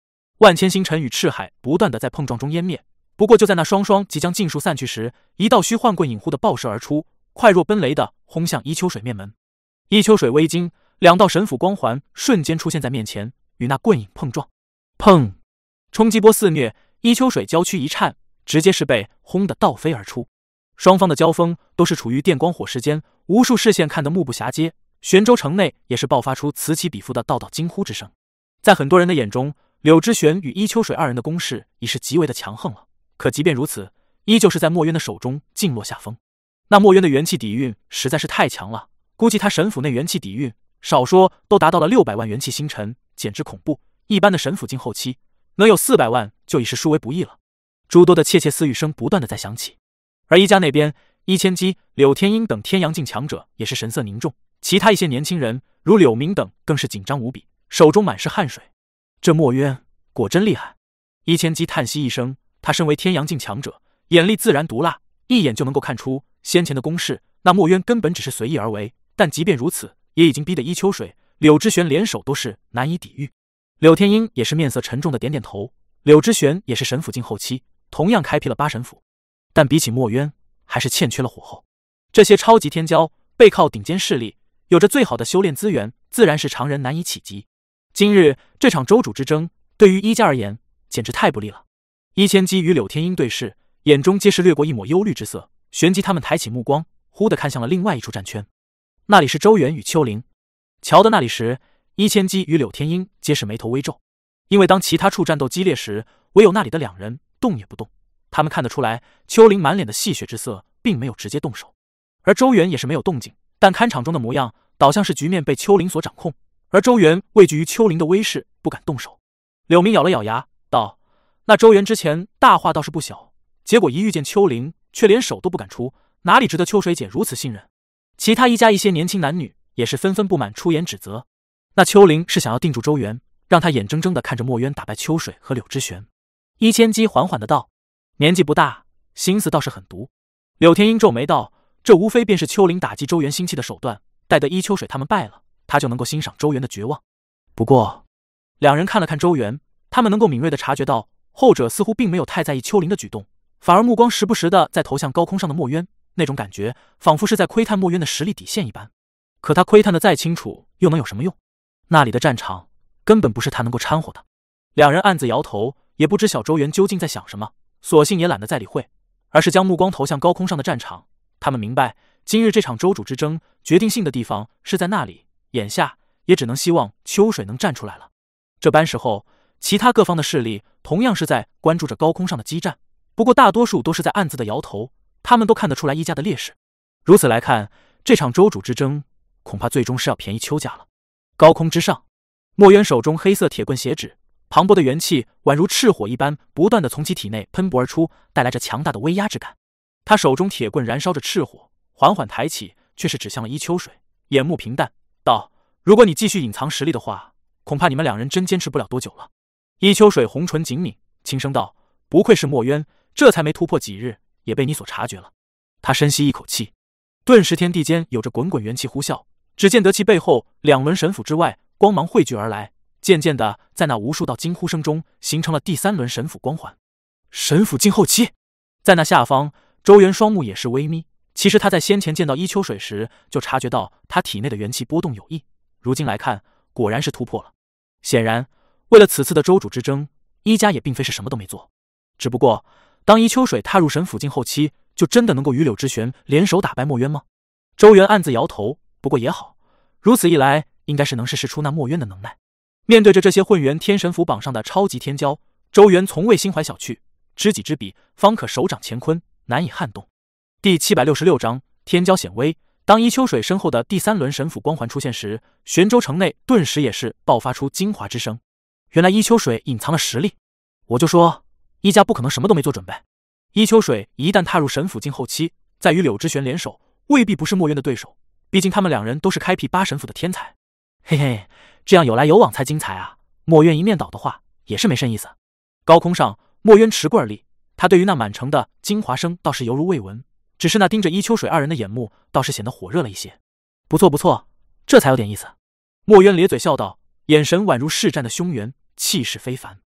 万千星辰与赤海不断的在碰撞中湮灭。不过就在那双双即将尽数散去时，一道虚幻棍隐忽的爆射而出，快若奔雷的轰向伊秋水面门。伊秋水微惊，两道神斧光环瞬间出现在面前，与那棍影碰撞。砰！冲击波肆虐，伊秋水娇躯一颤，直接是被轰得倒飞而出。双方的交锋都是处于电光火石间，无数视线看得目不暇接。玄州城内也是爆发出此起彼伏的道道惊呼之声。在很多人的眼中，柳之玄与伊秋水二人的攻势已是极为的强横了。可即便如此，依旧是在墨渊的手中尽落下风。那墨渊的元气底蕴实在是太强了，估计他神府内元气底蕴少说都达到了六百万元气星辰，简直恐怖。一般的神府境后期能有四百万就已是殊为不易了。诸多的窃窃私语声不断的在响起。而伊家那边，伊千机、柳天鹰等天阳境强者也是神色凝重，其他一些年轻人如柳明等更是紧张无比，手中满是汗水。这墨渊果真厉害。伊千机叹息一声，他身为天阳境强者，眼力自然毒辣，一眼就能够看出先前的攻势，那墨渊根本只是随意而为。但即便如此，也已经逼得伊秋水、柳之玄联手都是难以抵御。柳天鹰也是面色沉重的点点头。柳之玄也是神府境后期，同样开辟了八神府，但比起墨渊，还是欠缺了火候。这些超级天骄背靠顶尖势力，有着最好的修炼资源，自然是常人难以企及。今日这场州主之争，对于伊家而言，简直太不利了。伊千机与柳天鹰对视，眼中皆是掠过一抹忧虑之色。旋即他们抬起目光，忽地看向了另外一处战圈，那里是周元与秋灵。瞧到那里时，伊千机与柳天鹰皆是眉头微皱，因为当其他处战斗激烈时，唯有那里的两人动也不动。他们看得出来，秋灵满脸的戏谑之色，并没有直接动手，而周元也是没有动静，但看场中的模样，倒像是局面被秋灵所掌控。而周元畏惧于秋灵的威势，不敢动手。柳明咬了咬牙，道：“那周元之前大话倒是不小，结果一遇见秋灵，却连手都不敢出，哪里值得秋水姐如此信任？”其他一家一些年轻男女也是纷纷不满，出言指责。那秋灵是想要定住周元，让他眼睁睁地看着墨渊打败秋水和柳之玄。伊千机缓缓的道：“年纪不大，心思倒是很毒。”柳天鹰皱眉道：“这无非便是秋灵打击周元心气的手段，待得伊秋水他们败了，他就能够欣赏周元的绝望。”不过，两人看了看周元，他们能够敏锐地察觉到，后者似乎并没有太在意秋灵的举动，反而目光时不时地在投向高空上的墨渊，那种感觉仿佛是在窥探墨渊的实力底线一般。可他窥探的再清楚，又能有什么用？那里的战场根本不是他能够掺和的。两人暗自摇头，也不知小周元究竟在想什么，索性也懒得再理会，而是将目光投向高空上的战场。他们明白，今日这场州主之争决定性的地方是在那里，眼下也只能希望秋水能站出来了。这般时候，其他各方的势力同样是在关注着高空上的激战，不过大多数都是在暗自的摇头，他们都看得出来一家的劣势。如此来看，这场州主之争恐怕最终是要便宜秋家了。高空之上，墨渊手中黑色铁棍斜指，磅礴的元气宛如赤火一般，不断的从其体内喷薄而出，带来着强大的威压之感。他手中铁棍燃烧着赤火，缓缓抬起，却是指向了伊秋水，眼目平淡道：“如果你继续隐藏实力的话，恐怕你们两人真坚持不了多久了。”伊秋水红唇紧抿，轻声道：“不愧是墨渊，这才没突破几日，也被你所察觉了。”他深吸一口气，顿时天地间有着滚滚元气呼啸，只见得其背后两轮神斧之外，光芒汇聚而来，渐渐的在那无数道惊呼声中，形成了第三轮神斧光环。神斧境后期，在那下方，周元双目也是微眯。其实他在先前见到伊秋水时，就察觉到他体内的元气波动有异，如今来看，果然是突破了。显然，为了此次的州主之争，伊家也并非是什么都没做。只不过，当伊秋水踏入神府境后期，就真的能够与柳之玄联手打败墨渊吗？周元暗自摇头，不过也好，如此一来，应该是能试试出那墨渊的能耐。面对着这些混元天神府榜上的超级天骄，周元从未心怀小觑，知己知彼，方可手掌乾坤，难以撼动。第七百六十六章天骄显威。当伊秋水身后的第三轮神斧光环出现时，玄州城内顿时也是爆发出惊哗之声。原来伊秋水隐藏了实力，我就说伊家不可能什么都没做准备。伊秋水一旦踏入神府境后期，再与柳之玄联手，未必不是墨渊的对手，毕竟他们两人都是开辟八神府的天才。嘿嘿，这样有来有往才精彩啊！墨渊一面倒的话也是没甚意思。高空上，墨渊持棍而立，他对于那满城的惊哗声倒是犹如未闻，只是那盯着伊秋水二人的眼目倒是显得火热了一些。不错不错，这才有点意思。墨渊咧嘴笑道，眼神宛如试战的凶猿，气势非凡。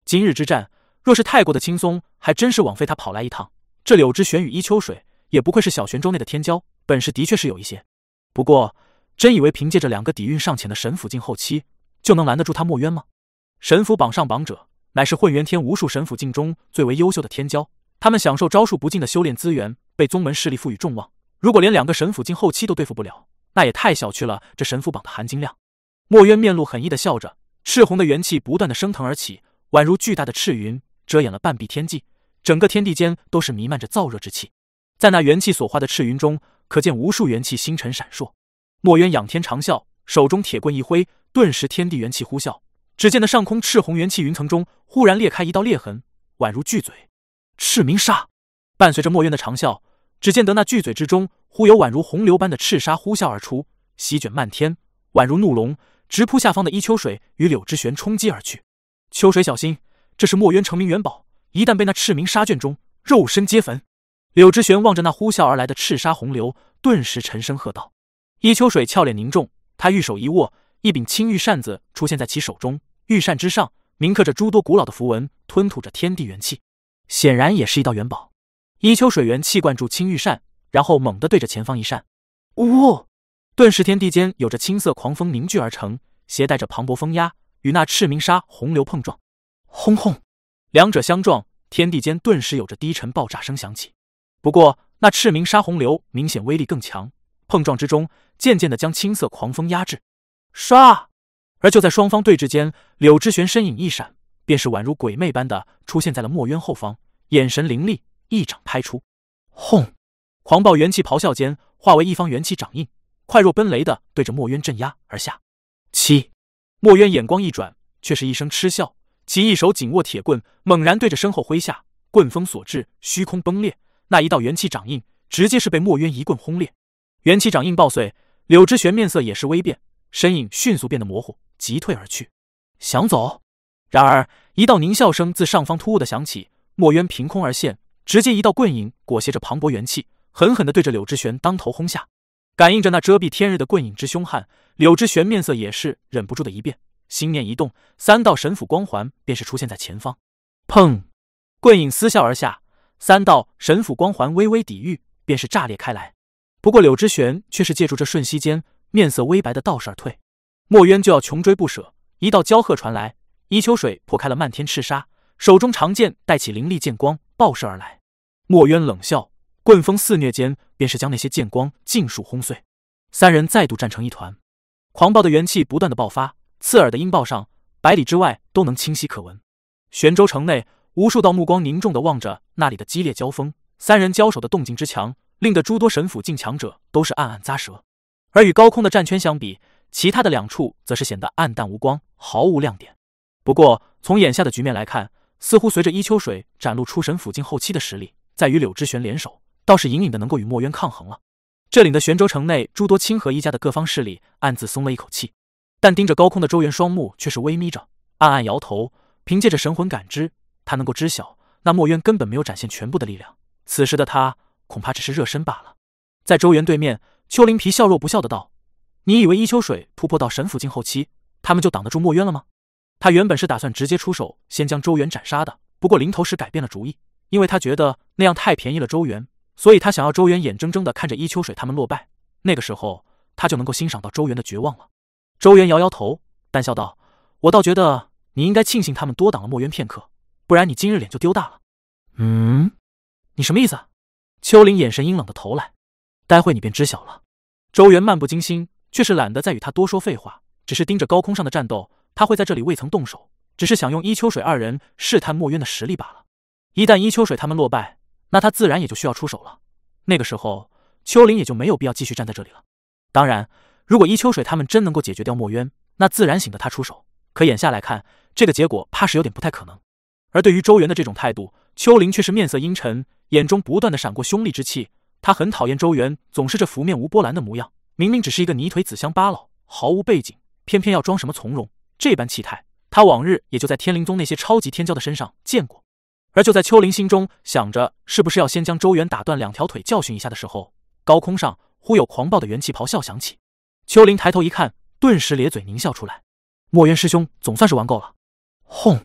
今日之战，若是太过的轻松，还真是枉费他跑来一趟。这柳之玄与伊秋水也不愧是小玄州内的天骄，本事的确是有一些。不过，真以为凭借着两个底蕴尚浅的神府境后期，就能拦得住他墨渊吗？神府榜上榜者，乃是混元天无数神府境中最为优秀的天骄，他们享受招数不尽的修炼资源，被宗门势力赋予众望。如果连两个神府境后期都对付不了，那也太小觑了这神府榜的含金量。墨渊面露狠意地笑着，赤红的元气不断地升腾而起，宛如巨大的赤云，遮掩了半壁天际，整个天地间都是弥漫着燥热之气。在那元气所化的赤云中，可见无数元气星辰闪烁。墨渊仰天长啸，手中铁棍一挥，顿时天地元气呼啸。只见那上空赤红元气云层中忽然裂开一道裂痕，宛如巨嘴。赤鸣沙！伴随着墨渊的长啸，只见得那巨嘴之中忽有宛如洪流般的赤沙呼啸而出，席卷漫天，宛如怒龙，直扑下方的伊秋水与柳之玄冲击而去。秋水小心，这是墨渊成名元宝，一旦被那赤鸣沙卷中，肉身皆焚。柳之玄望着那呼啸而来的赤沙洪流，顿时沉声喝道。伊秋水俏脸凝重，他玉手一握，一柄青玉扇子出现在其手中，玉扇之上铭刻着诸多古老的符文，吞吐着天地元气，显然也是一道元宝。伊秋水元气灌注青玉扇，然后猛地对着前方一扇，呜！顿时天地间有着青色狂风凝聚而成，携带着磅礴风压，与那赤鸣沙洪流碰撞。轰轰！两者相撞，天地间顿时有着低沉爆炸声响起。不过那赤鸣沙洪流明显威力更强，碰撞之中渐渐地将青色狂风压制。唰！而就在双方对峙间，柳之玄身影一闪，便是宛如鬼魅般的出现在了墨渊后方，眼神凌厉，一掌拍出。轰！狂暴元气咆哮间，化为一方元气掌印，快若奔雷的对着墨渊镇压而下。七！墨渊眼光一转，却是一声嗤笑，其一手紧握铁棍，猛然对着身后挥下，棍锋所至，虚空崩裂，那一道元气掌印直接是被墨渊一棍轰裂。元气掌印爆碎，柳之玄面色也是微变，身影迅速变得模糊，急退而去。想走？然而一道狞笑声自上方突兀的响起，墨渊凭空而现，直接一道棍影裹挟着磅礴元气，狠狠地对着柳之玄当头轰下。感应着那遮蔽天日的棍影之凶悍，柳之玄面色也是忍不住的一变，心念一动，三道神府光环便是出现在前方。砰！棍影撕笑而下，三道神府光环微微抵御，便是炸裂开来。不过柳之玄却是借助这瞬息间面色微白的倒势而退。墨渊就要穷追不舍，一道娇喝传来，伊秋水破开了漫天赤沙，手中长剑带起凌厉剑光爆射而来。墨渊冷笑，棍锋肆虐间便是将那些剑光尽数轰碎。三人再度战成一团，狂暴的元气不断的爆发，刺耳的音爆上，百里之外都能清晰可闻。玄州城内无数道目光凝重地望着那里的激烈交锋，三人交手的动静之强，令得诸多神府境强者都是暗暗咂舌。而与高空的战圈相比，其他的两处则是显得暗淡无光，毫无亮点。不过从眼下的局面来看，似乎随着伊秋水展露出神府境后期的实力，在与柳之玄联手，倒是隐隐的能够与墨渊抗衡了。这领的玄州城内诸多清河一家的各方势力暗自松了一口气，但盯着高空的周元双目却是微眯着，暗暗摇头。凭借着神魂感知，他能够知晓那墨渊根本没有展现全部的力量，此时的他恐怕只是热身罢了。在周元对面，丘灵皮笑若不笑的道：“你以为伊秋水突破到神府境后期，他们就挡得住墨渊了吗？”他原本是打算直接出手，先将周元斩杀的，不过临头时改变了主意，因为他觉得那样太便宜了周元，所以他想要周元眼睁睁的看着伊秋水他们落败，那个时候他就能够欣赏到周元的绝望了。周元摇摇头，淡笑道：“我倒觉得你应该庆幸他们多挡了墨渊片刻，不然你今日脸就丢大了。”嗯，你什么意思？丘陵眼神阴冷的投来，待会你便知晓了。周元漫不经心，却是懒得再与他多说废话，只是盯着高空上的战斗。他会在这里未曾动手，只是想用伊秋水二人试探墨渊的实力罢了。一旦伊秋水他们落败，那他自然也就需要出手了。那个时候，丘陵也就没有必要继续站在这里了。当然，如果伊秋水他们真能够解决掉墨渊，那自然醒得他出手。可眼下来看，这个结果怕是有点不太可能。而对于周元的这种态度，丘陵却是面色阴沉，眼中不断的闪过凶戾之气。他很讨厌周元总是这拂面无波澜的模样，明明只是一个泥腿子乡巴佬，毫无背景，偏偏要装什么从容。这般气态，他往日也就在天灵宗那些超级天骄的身上见过。而就在丘陵心中想着是不是要先将周元打断两条腿教训一下的时候，高空上忽有狂暴的元气咆哮响起。丘陵抬头一看，顿时咧嘴狞笑出来：“墨渊师兄总算是玩够了。”轰！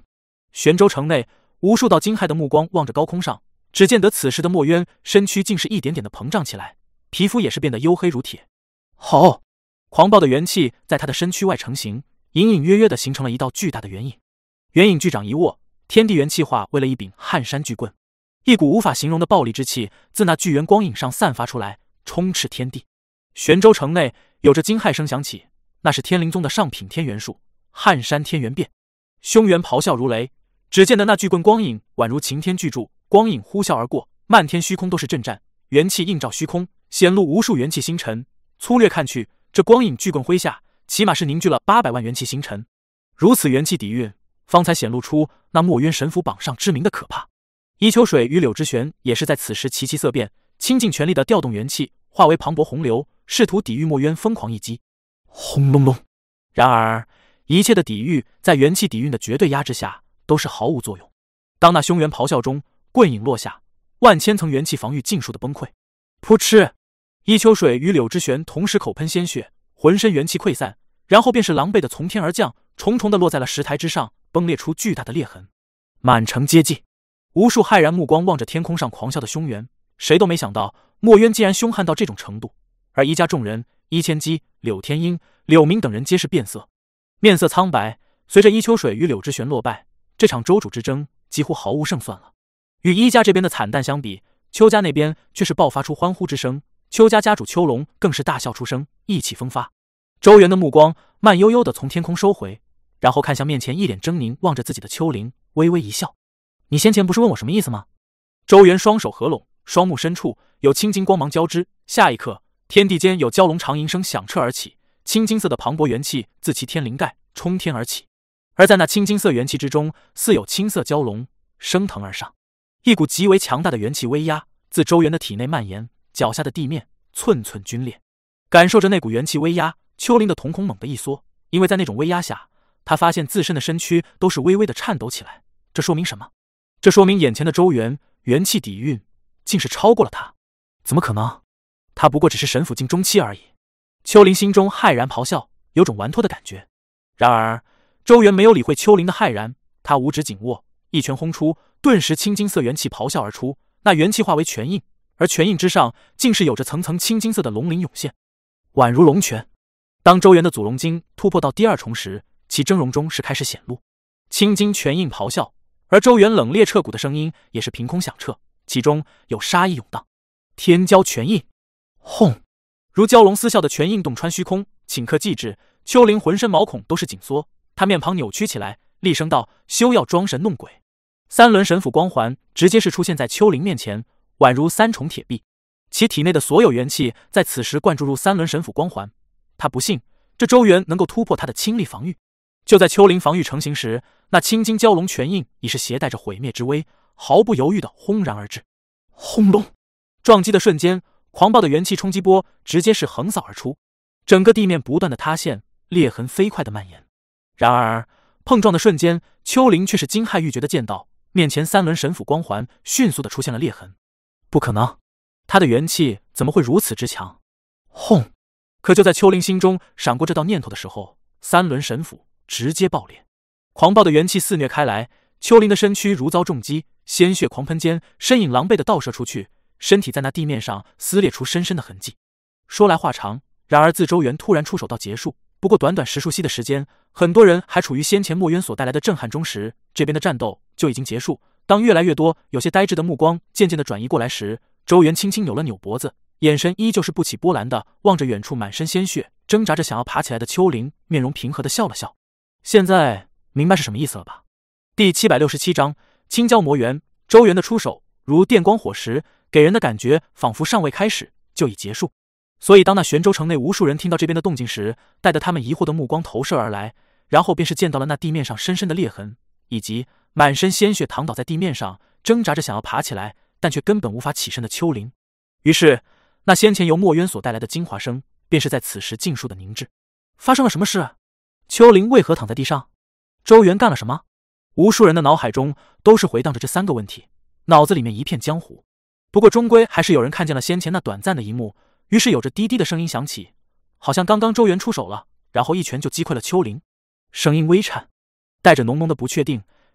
玄州城内，无数道惊骇的目光望着高空上，只见得此时的墨渊身躯竟是一点点的膨胀起来，皮肤也是变得黝黑如铁。吼！狂暴的元气在他的身躯外成型，隐隐约约的形成了一道巨大的圆影。圆影巨掌一握，天地元气化为了一柄撼山巨棍，一股无法形容的暴力之气自那巨圆光影上散发出来，充斥天地。玄州城内有着惊骇声响起，那是天灵宗的上品天元术撼山天元变。凶元咆哮如雷，只见得那巨棍光影宛如擎天巨柱，光影呼啸而过，漫天虚空都是震颤，元气映照虚空，显露无数元气星辰。粗略看去，这光影巨棍麾下起码是凝聚了八百万元气星辰。如此元气底蕴，方才显露出那墨渊神符榜上之名的可怕。伊秋水与柳之玄也是在此时齐齐色变，倾尽全力的调动元气，化为磅礴洪流，试图抵御墨渊疯狂一击。轰隆隆！然而一切的抵御在元气底蕴的绝对压制下都是毫无作用。当那凶元咆哮中，棍影落下，万千层元气防御尽数的崩溃。噗嗤！伊秋水与柳之玄同时口喷鲜血，浑身元气溃散，然后便是狼狈的从天而降，重重的落在了石台之上，崩裂出巨大的裂痕。满城皆寂，无数骇然目光望着天空上狂啸的凶元，谁都没想到墨渊竟然凶悍到这种程度。而伊家众人，伊千机、柳天鹰、柳明等人皆是变色，面色苍白。随着伊秋水与柳之玄落败，这场州主之争几乎毫无胜算了。与伊家这边的惨淡相比，邱家那边却是爆发出欢呼之声，邱家家主邱龙更是大笑出声，意气风发。周元的目光慢悠悠地从天空收回，然后看向面前一脸狰狞望着自己的邱灵，微微一笑：“你先前不是问我什么意思吗？”周元双手合拢，双目深处有青金光芒交织，下一刻天地间有蛟龙长吟声响彻而起，青金色的磅礴元气自其天灵盖冲天而起，而在那青金色元气之中，似有青色蛟龙升腾而上，一股极为强大的元气威压自周元的体内蔓延，脚下的地面寸寸皲裂。感受着那股元气威压，邱灵的瞳孔猛地一缩，因为在那种威压下，他发现自身的身躯都是微微的颤抖起来。这说明什么？这说明眼前的周元元气底蕴竟是超过了他。怎么可能？他不过只是神府境中期而已。邱灵心中骇然咆哮，有种玩脱的感觉。然而周元没有理会邱灵的骇然，他五指紧握，一拳轰出，顿时青金色元气咆哮而出，那元气化为拳印，而拳印之上竟是有着层层青金色的龙鳞涌现，宛如龙拳。当周元的祖龙经突破到第二重时，其峥嵘中是开始显露。青金拳印咆哮，而周元冷冽彻骨的声音也是凭空响彻，其中有杀意涌荡。天蛟拳印！轰！如蛟龙撕笑的拳印洞穿虚空，顷刻即至。邱灵浑身毛孔都是紧缩，他面庞扭曲起来，厉声道：“休要装神弄鬼！”三轮神府光环直接是出现在邱灵面前，宛如三重铁壁，其体内的所有元气在此时灌注入三轮神府光环。他不信这周元能够突破他的清力防御。就在邱灵防御成型时，那青金蛟龙拳印已是携带着毁灭之威，毫不犹豫地轰然而至。轰隆！撞击的瞬间，狂暴的元气冲击波直接是横扫而出，整个地面不断的塌陷，裂痕飞快的蔓延。然而碰撞的瞬间，邱灵却是惊骇欲绝的见到面前三轮神府光环迅速的出现了裂痕。不可能，他的元气怎么会如此之强？轰！可就在邱灵心中闪过这道念头的时候，三轮神府直接爆裂，狂暴的元气肆虐开来，邱灵的身躯如遭重击，鲜血狂喷间，身影狼狈的倒射出去，身体在那地面上撕裂出深深的痕迹。说来话长，然而自周元突然出手到结束，不过短短十数息的时间，很多人还处于先前墨渊所带来的震撼中时，这边的战斗就已经结束。当越来越多有些呆滞的目光渐渐的转移过来时，周元轻轻扭了扭脖子，眼神依旧是不起波澜的望着远处满身鲜血挣扎着想要爬起来的邱灵，面容平和的笑了笑。现在明白是什么意思了吧？第七百六十七章青蛟魔元。周元的出手如电光火石，给人的感觉仿佛尚未开始就已结束。所以当那玄州城内无数人听到这边的动静时，带着他们疑惑的目光投射而来，然后便是见到了那地面上深深的裂痕，以及满身鲜血躺倒在地面上挣扎着想要爬起来但却根本无法起身的邱灵。于是那先前由墨渊所带来的精华声便是在此时尽数的凝滞。发生了什么事？邱灵为何躺在地上？周元干了什么？无数人的脑海中都是回荡着这三个问题，脑子里面一片浆糊。不过终归还是有人看见了先前那短暂的一幕，于是有着低低的声音响起，好像刚刚周元出手了，然后一拳就击溃了邱灵。声音微颤，带着浓浓的不确定，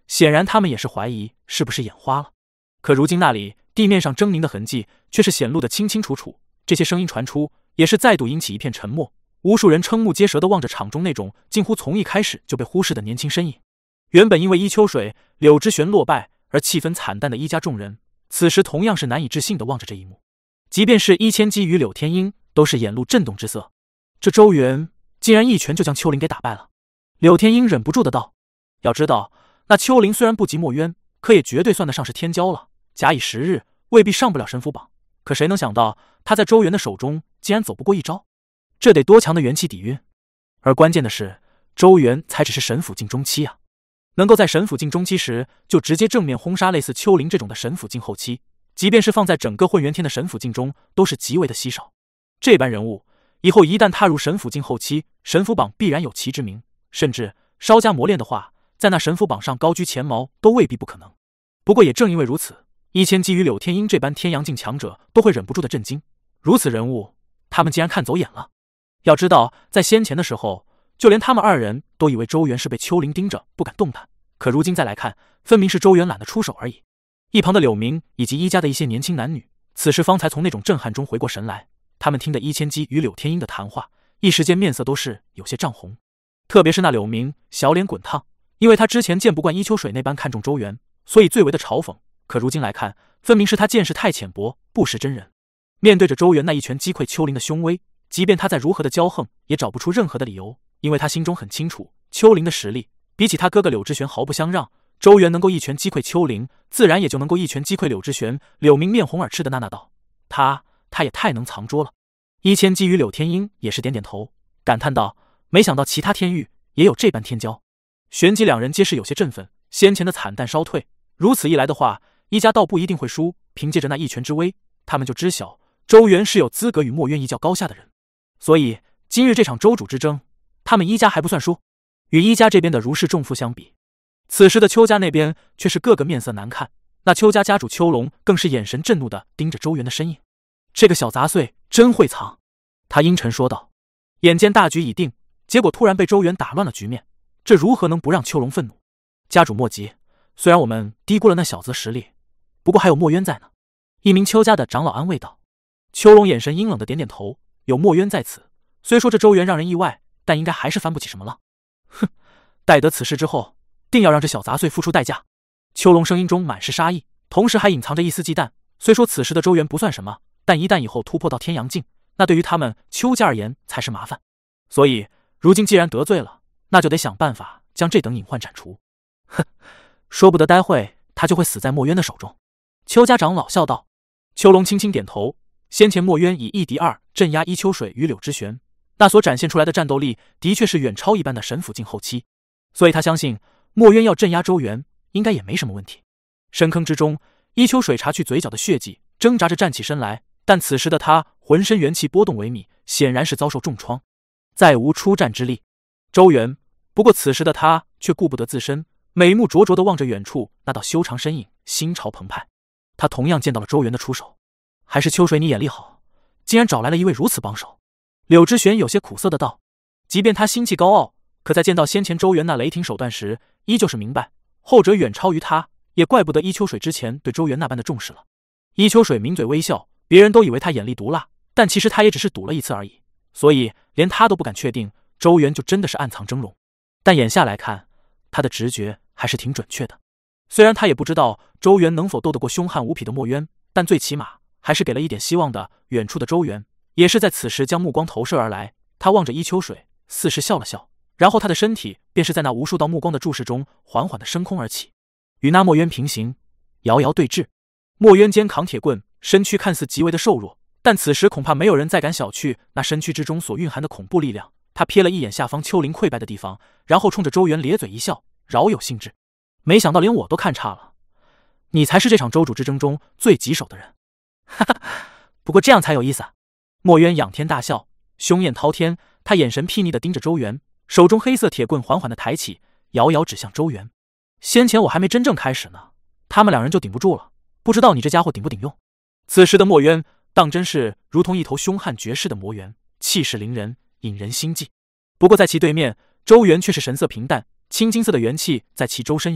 显然他们也是怀疑是不是眼花了。可如今那里地面上狰狞的痕迹却是显露得清清楚楚，这些声音传出，也是再度引起一片沉默。无数人瞠目结舌地望着场中那种近乎从一开始就被忽视的年轻身影。原本因为伊秋水、柳之玄落败而气氛惨淡的伊家众人，此时同样是难以置信地望着这一幕。即便是伊千机与柳天鹰都是眼露震动之色，这周元竟然一拳就将秋灵给打败了。柳天鹰忍不住的道：要知道，那秋灵虽然不及墨渊，可也绝对算得上是天骄了，假以时日，未必上不了神符榜。可谁能想到，他在周元的手中竟然走不过一招，这得多强的元气底蕴！而关键的是，周元才只是神府境中期啊，能够在神府境中期时就直接正面轰杀类似秋灵这种的神府境后期，即便是放在整个混元天的神府境中，都是极为的稀少。这般人物，以后一旦踏入神府境后期，神符榜必然有其之名，甚至稍加磨练的话，在那神符榜上高居前茅都未必不可能。不过也正因为如此，一千基于柳天鹰这般天阳境强者都会忍不住的震惊，如此人物，他们竟然看走眼了。要知道，在先前的时候，就连他们二人都以为周元是被秋灵盯着不敢动弹，可如今再来看，分明是周元懒得出手而已。一旁的柳明以及伊家的一些年轻男女，此时方才从那种震撼中回过神来，他们听得一千基与柳天鹰的谈话，一时间面色都是有些涨红。特别是那柳明，小脸滚烫，因为他之前见不惯伊秋水那般看重周元，所以最为的嘲讽，可如今来看，分明是他见识太浅薄，不识真人。面对着周元那一拳击溃秋灵的凶威，即便他再如何的骄横，也找不出任何的理由，因为他心中很清楚，秋灵的实力比起他哥哥柳之玄毫不相让，周元能够一拳击溃秋灵，自然也就能够一拳击溃柳之玄。柳明面红耳赤的呐呐道：他他也太能藏拙了。一千基与柳天鹰也是点点头，感叹道：没想到其他天域也有这般天骄。玄机两人皆是有些振奋，先前的惨淡稍退，如此一来的话，伊家倒不一定会输，凭借着那一拳之威，他们就知晓周元是有资格与墨渊一较高下的人。所以今日这场州主之争，他们伊家还不算输。与伊家这边的如释重负相比，此时的邱家那边却是个个面色难看，那邱家家主邱龙更是眼神震怒地盯着周元的身影。这个小杂碎真会藏，他阴沉说道。眼见大局已定，结果突然被周元打乱了局面，这如何能不让邱龙愤怒？家主莫急，虽然我们低估了那小子的实力，不过还有墨渊在呢。一名邱家的长老安慰道。邱龙眼神阴冷的点点头，有墨渊在此，虽说这周元让人意外，但应该还是翻不起什么浪。哼，待得此事之后，定要让这小杂碎付出代价。邱龙声音中满是杀意，同时还隐藏着一丝忌惮。虽说此时的周元不算什么，但一旦以后突破到天阳境，那对于他们邱家而言才是麻烦。所以如今既然得罪了，那就得想办法将这等隐患铲除。哼，说不得待会他就会死在墨渊的手中。邱家长老笑道。邱龙轻轻点头，先前墨渊以一敌二镇压伊秋水与柳之玄，那所展现出来的战斗力的确是远超一般的神府境后期，所以他相信墨渊要镇压周元应该也没什么问题。深坑之中，伊秋水察去嘴角的血迹，挣扎着站起身来，但此时的他浑身元气波动萎靡，显然是遭受重创，再无出战之力。周元不过此时的他却顾不得自身，美目灼灼地望着远处那道修长身影，心潮澎湃。他同样见到了周元的出手，还是秋水你眼力好，竟然找来了一位如此帮手。柳之玄有些苦涩的道。即便他心气高傲，可在见到先前周元那雷霆手段时，依旧是明白后者远超于他，也怪不得伊秋水之前对周元那般的重视了。伊秋水抿嘴微笑，别人都以为他眼力毒辣，但其实他也只是赌了一次而已，所以连他都不敢确定周元就真的是暗藏峥嵘。但眼下来看，他的直觉还是挺准确的。虽然他也不知道周元能否斗得过凶悍无匹的墨渊，但最起码还是给了一点希望的。远处的周元也是在此时将目光投射而来，他望着伊秋水，似是笑了笑，然后他的身体便是在那无数道目光的注视中缓缓地升空而起，与那墨渊平行，遥遥对峙。墨渊肩扛铁棍，身躯看似极为的瘦弱，但此时恐怕没有人再敢小觑那身躯之中所蕴含的恐怖力量。他瞥了一眼下方丘陵溃败的地方，然后冲着周元咧嘴一笑，饶有兴致。没想到连我都看差了，你才是这场州主之争中最棘手的人。哈哈，不过这样才有意思啊。墨渊仰天大笑，凶焰滔天，他眼神睥睨地盯着周元，手中黑色铁棍缓缓地抬起，遥遥指向周元。先前我还没真正开始呢，他们两人就顶不住了，不知道你这家伙顶不顶用。此时的墨渊当真是如同一头凶悍绝世的魔猿，气势凌人，引人心悸。不过在其对面，周元却是神色平淡，青金色的元气在其周身涌动，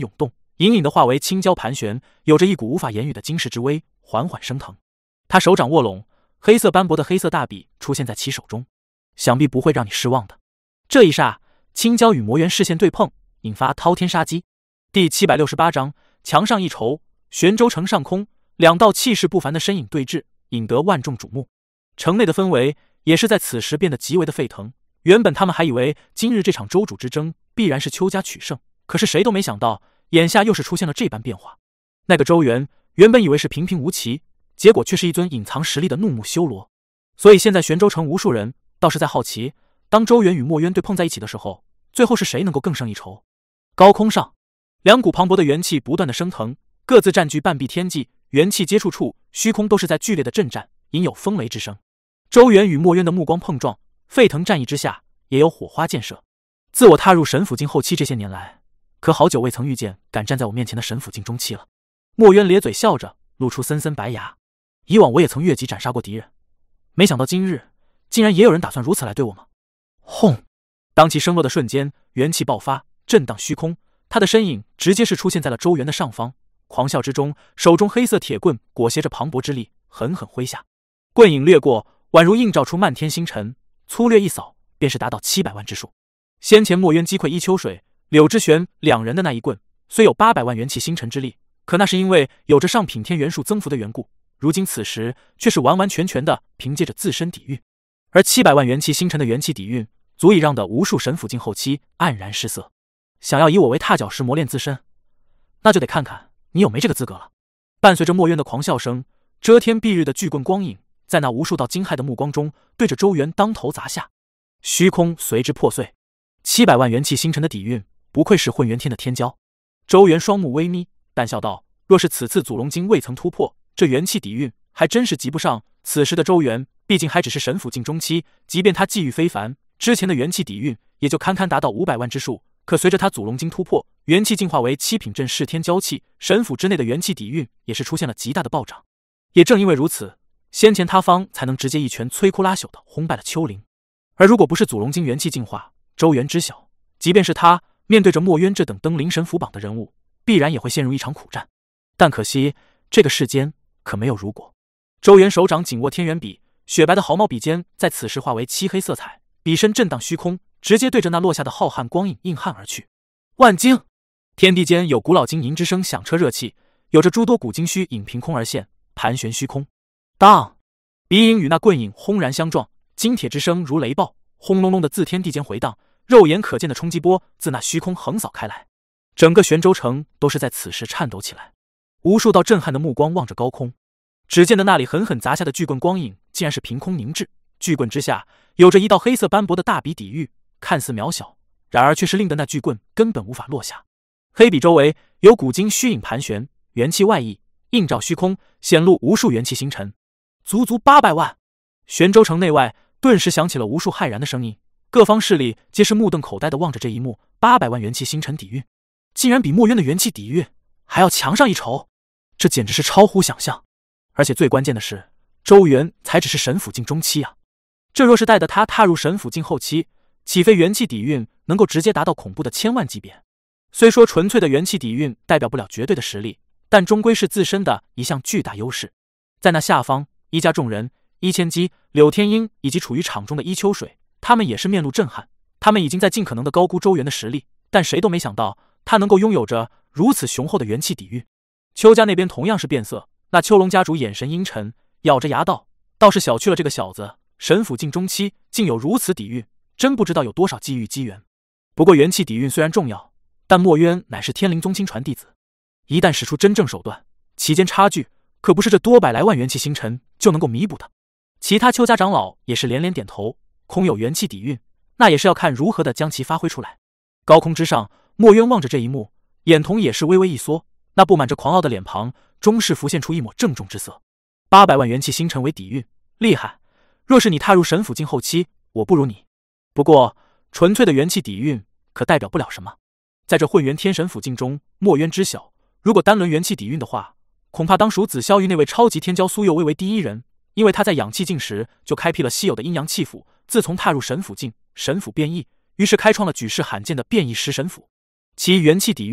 隐隐的化为青椒盘旋，有着一股无法言语的惊世之威，缓缓升腾。他手掌握拢，黑色斑驳的黑色大笔出现在其手中，想必不会让你失望的。这一霎，青椒与魔猿视线对碰，引发滔天杀机。第七百六十八章，墙上一筹。玄州城上空，两道气势不凡的身影对峙，引得万众瞩目。城内的氛围也是在此时变得极为的沸腾。原本他们还以为今日这场州主之争必然是邱家取胜，可是谁都没想到，眼下又是出现了这般变化。那个周元原本以为是平平无奇，结果却是一尊隐藏实力的怒目修罗。所以现在玄州城无数人倒是在好奇，当周元与墨渊对碰在一起的时候，最后是谁能够更胜一筹。高空上，两股磅礴的元气不断的升腾，各自占据半壁天际，元气接触处，虚空都是在剧烈的震战，隐有风雷之声。周元与墨渊的目光碰撞，沸腾战役之下，也有火花溅射。自我踏入神府境后期这些年来，可好久未曾遇见敢站在我面前的神府境中期了。墨渊咧嘴笑着，露出森森白牙。以往我也曾越级斩杀过敌人，没想到今日竟然也有人打算如此来对我吗？轰！当其声落的瞬间，元气爆发，震荡虚空，他的身影直接是出现在了周元的上方。狂笑之中，手中黑色铁棍裹挟着磅礴之力，狠狠挥下。棍影掠过，宛如映照出漫天星辰，粗略一扫，便是达到七百万之数。先前墨渊击溃伊秋水、柳之玄两人的那一棍，虽有八百万元气星辰之力，可那是因为有着上品天元术增幅的缘故。如今此时却是完完全全的凭借着自身底蕴，而七百万元气星辰的元气底蕴，足以让的无数神府境后期黯然失色。想要以我为踏脚石磨练自身，那就得看看你有没这个资格了。伴随着墨渊的狂笑声，遮天蔽日的巨棍光影，在那无数道惊骇的目光中，对着周元当头砸下，虚空随之破碎。七百万元气星辰的底蕴，不愧是混元天的天骄。周元双目微眯，淡笑道：“若是此次祖龙经未曾突破，这元气底蕴还真是及不上。”此时的周元毕竟还只是神府境中期，即便他际遇非凡，之前的元气底蕴也就堪堪达到五百万之数。可随着他祖龙经突破，元气进化为七品镇世天骄气，神府之内的元气底蕴也是出现了极大的暴涨。也正因为如此，先前他方才能直接一拳摧枯拉朽的轰败了丘陵。而如果不是祖龙经元气进化，周元知晓，即便是他面对着墨渊这等登临神府榜的人物，必然也会陷入一场苦战。但可惜这个世间可没有如果。周元手掌紧握天元笔，雪白的毫毛笔尖在此时化为漆黑色彩，笔身震荡虚空，直接对着那落下的浩瀚光影硬汉而去。万经！天地间有古老金银之声响彻热气，有着诸多古金须影凭空而现，盘旋虚空。当！笔影与那棍影轰然相撞，金铁之声如雷暴，轰隆隆的自天地间回荡，肉眼可见的冲击波自那虚空横扫开来。整个玄州城都是在此时颤抖起来，无数道震撼的目光望着高空。只见的那里狠狠砸下的巨棍光影，竟然是凭空凝滞。巨棍之下有着一道黑色斑驳的大笔底蕴，看似渺小，然而却是令得那巨棍根本无法落下。黑笔周围有古今虚影盘旋，元气外溢，映照虚空，显露无数元气星辰，足足八百万。玄州城内外顿时响起了无数骇然的声音，各方势力皆是目瞪口呆地望着这一幕。八百万元气星辰底蕴，竟然比墨渊的元气底蕴还要强上一筹，这简直是超乎想象。而且最关键的是，周元才只是神府境中期啊！这若是带得他踏入神府境后期，岂非元气底蕴能够直接达到恐怖的千万级别？虽说纯粹的元气底蕴代表不了绝对的实力，但终归是自身的一项巨大优势。在那下方，伊家众人、伊千机、柳天鹰以及处于场中的伊秋水，他们也是面露震撼。他们已经在尽可能的高估周元的实力，但谁都没想到他能够拥有着如此雄厚的元气底蕴。邱家那边同样是变色，那邱龙家主眼神阴沉，咬着牙道：“倒是小觑了这个小子，神府境中期竟有如此底蕴，真不知道有多少机遇机缘。不过元气底蕴虽然重要，但墨渊乃是天灵宗亲传弟子，一旦使出真正手段，其间差距可不是这多百来万元气星辰就能够弥补的。”其他邱家长老也是连连点头，空有元气底蕴，那也是要看如何的将其发挥出来。高空之上，墨渊望着这一幕，眼瞳也是微微一缩，那布满着狂傲的脸庞终是浮现出一抹郑重之色。八百万元气星辰为底蕴，厉害！若是你踏入神府境后期，我不如你。不过，纯粹的元气底蕴可代表不了什么。在这混元天神府境中，墨渊知晓，如果单论元气底蕴的话，恐怕当属紫霄域那位超级天骄苏佑威为第一人，因为他在养气境时就开辟了稀有的阴阳气府，自从踏入神府境，神府变异，于是开创了举世罕见的变异食神府。其元气底蕴当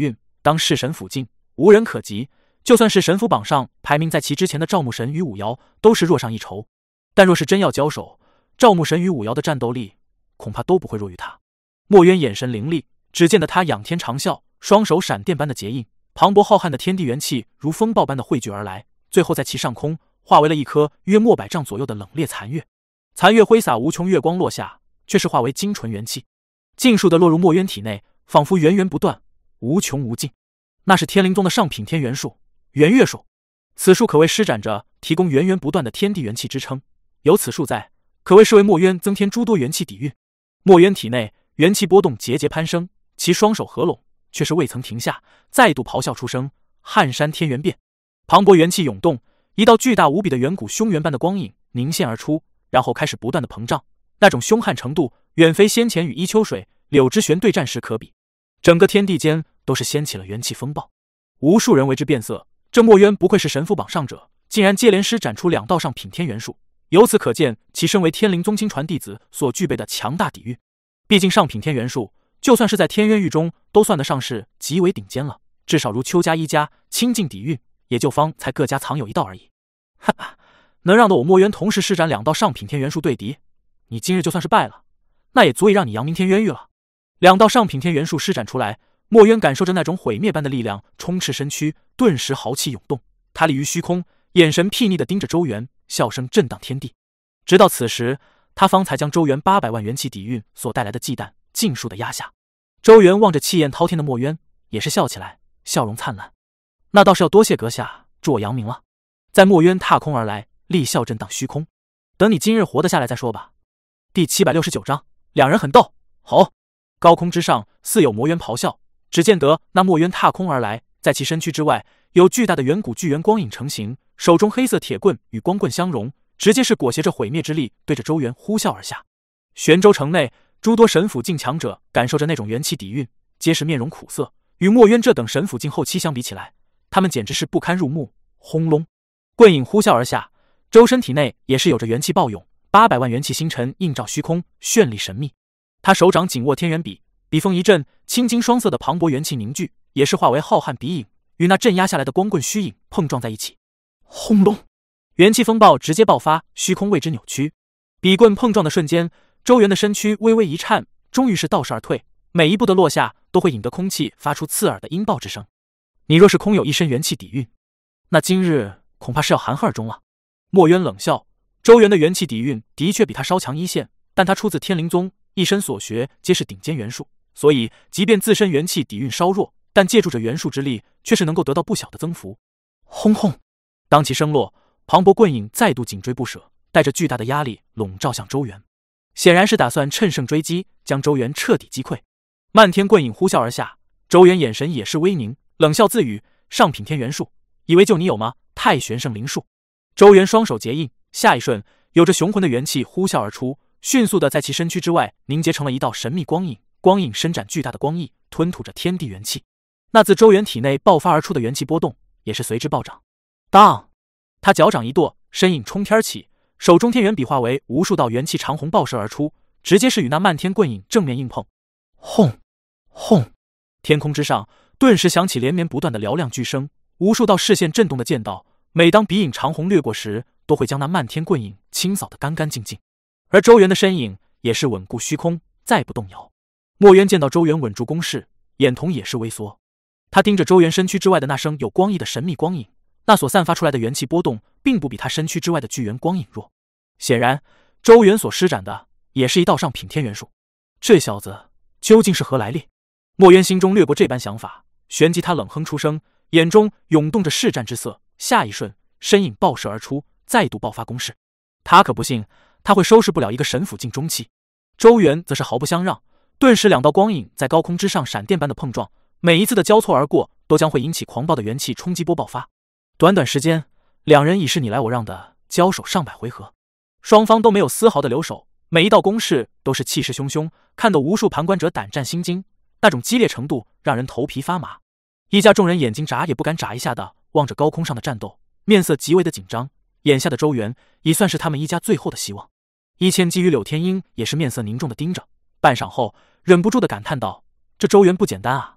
当弑神府境，无人可及，就算是神府榜上排名在其之前的赵牧神与五爻，都是弱上一筹。但若是真要交手，赵牧神与五爻的战斗力恐怕都不会弱于他。墨渊眼神凌厉，只见得他仰天长啸，双手闪电般的结印，磅礴浩瀚的天地元气如风暴般的汇聚而来，最后在其上空化为了一颗约莫百丈左右的冷冽残月。残月挥洒无穷月光落下，却是化为精纯元气，尽数的落入墨渊体内，仿佛源源不断，无穷无尽。那是天灵宗的上品天元术元月术，此术可谓施展着提供源源不断的天地元气支撑，有此术在，可谓是为墨渊增添诸多元气底蕴。墨渊体内元气波动节节攀升，其双手合拢，却是未曾停下，再度咆哮出声，撼山天元变。磅礴元气涌动，一道巨大无比的远古凶元般的光影凝现而出，然后开始不断的膨胀，那种凶悍程度远非先前与伊秋水、柳之玄对战时可比。整个天地间都是掀起了元气风暴，无数人为之变色。这墨渊不愧是神府榜上者，竟然接连施展出两道上品天元术，由此可见其身为天灵宗亲传弟子所具备的强大底蕴。毕竟上品天元术就算是在天渊域中都算得上是极为顶尖了，至少如邱家一家清净底蕴，也就方才各家藏有一道而已。哈哈，能让得我墨渊同时施展两道上品天元术对敌，你今日就算是败了，那也足以让你扬名天渊域了。两道上品天元术施展出来，墨渊感受着那种毁灭般的力量充斥身躯，顿时豪气涌动。他立于虚空，眼神睥睨地盯着周原，笑声震荡天地。直到此时，他方才将周原八百万元气底蕴所带来的忌惮尽数的压下。周原望着气焰滔天的墨渊，也是笑起来，笑容灿烂。那倒是要多谢阁下助我扬名了。在墨渊踏空而来，厉笑震荡虚空。等你今日活得下来再说吧。第七百六十九章，两人狠斗。吼！高空之上似有魔猿咆哮，只见得那墨渊踏空而来，在其身躯之外有巨大的远古巨猿光影成型，手中黑色铁棍与光棍相融，直接是裹挟着毁灭之力对着周原呼啸而下。玄州城内诸多神府境强者感受着那种元气底蕴，皆是面容苦涩，与墨渊这等神府境后期相比起来，他们简直是不堪入目。轰隆，棍影呼啸而下，周身体内也是有着元气暴涌，八百万元气星辰映照虚空，绚丽神秘。他手掌紧握天元笔，笔锋一震，青金双色的磅礴元气凝聚，也是化为浩瀚笔影，与那镇压下来的光棍虚影碰撞在一起。轰隆，元气风暴直接爆发，虚空为之扭曲。笔棍碰撞的瞬间，周原的身躯微微一颤，终于是倒身而退，每一步的落下都会引得空气发出刺耳的音爆之声。你若是空有一身元气底蕴，那今日恐怕是要含恨而终了。墨渊冷笑，周原的元气底蕴的确比他稍强一线，但他出自天灵宗，一身所学皆是顶尖元术，所以即便自身元气底蕴稍弱，但借助着元术之力，却是能够得到不小的增幅。轰轰！当其声落，磅礴棍影再度紧追不舍，带着巨大的压力笼罩向周原，显然是打算趁胜追击，将周原彻底击溃。漫天棍影呼啸而下，周原眼神也是微凝，冷笑自语：上品天元术，以为就你有吗？太玄圣灵术。周原双手结印，下一瞬，有着雄浑的元气呼啸而出，迅速的在其身躯之外凝结成了一道神秘光影，光影伸展巨大的光翼，吞吐着天地元气。那自周原体内爆发而出的元气波动也是随之暴涨。当他脚掌一跺，身影冲天起，手中天元笔化为无数道元气长虹爆射而出，直接是与那漫天棍影正面硬碰。轰轰！天空之上顿时响起连绵不断的嘹亮巨声，无数道视线震动的剑道，每当笔影长虹掠过时，都会将那漫天棍影清扫得干干净净。而周原的身影也是稳固虚空，再不动摇。墨渊见到周原稳住攻势，眼瞳也是微缩。他盯着周原身躯之外的那声有光翼的神秘光影，那所散发出来的元气波动，并不比他身躯之外的巨猿光影弱。显然，周原所施展的也是一道上品天元术。这小子究竟是何来历？墨渊心中掠过这般想法，旋即他冷哼出声，眼中涌动着试战之色。下一瞬，身影爆射而出，再度爆发攻势。他可不信他会收拾不了一个神府境中期。周原则是毫不相让，顿时两道光影在高空之上闪电般的碰撞，每一次的交错而过，都将会引起狂暴的元气冲击波爆发。短短时间，两人已是你来我让的交手上百回合，双方都没有丝毫的留手，每一道攻势都是气势汹汹，看得无数旁观者胆战心惊，那种激烈程度让人头皮发麻。一家众人眼睛眨也不敢眨一下的望着高空上的战斗，面色极为的紧张。眼下的周原已算是他们一家最后的希望。一千基与柳天鹰也是面色凝重的盯着，半晌后忍不住的感叹道：这周原不简单啊，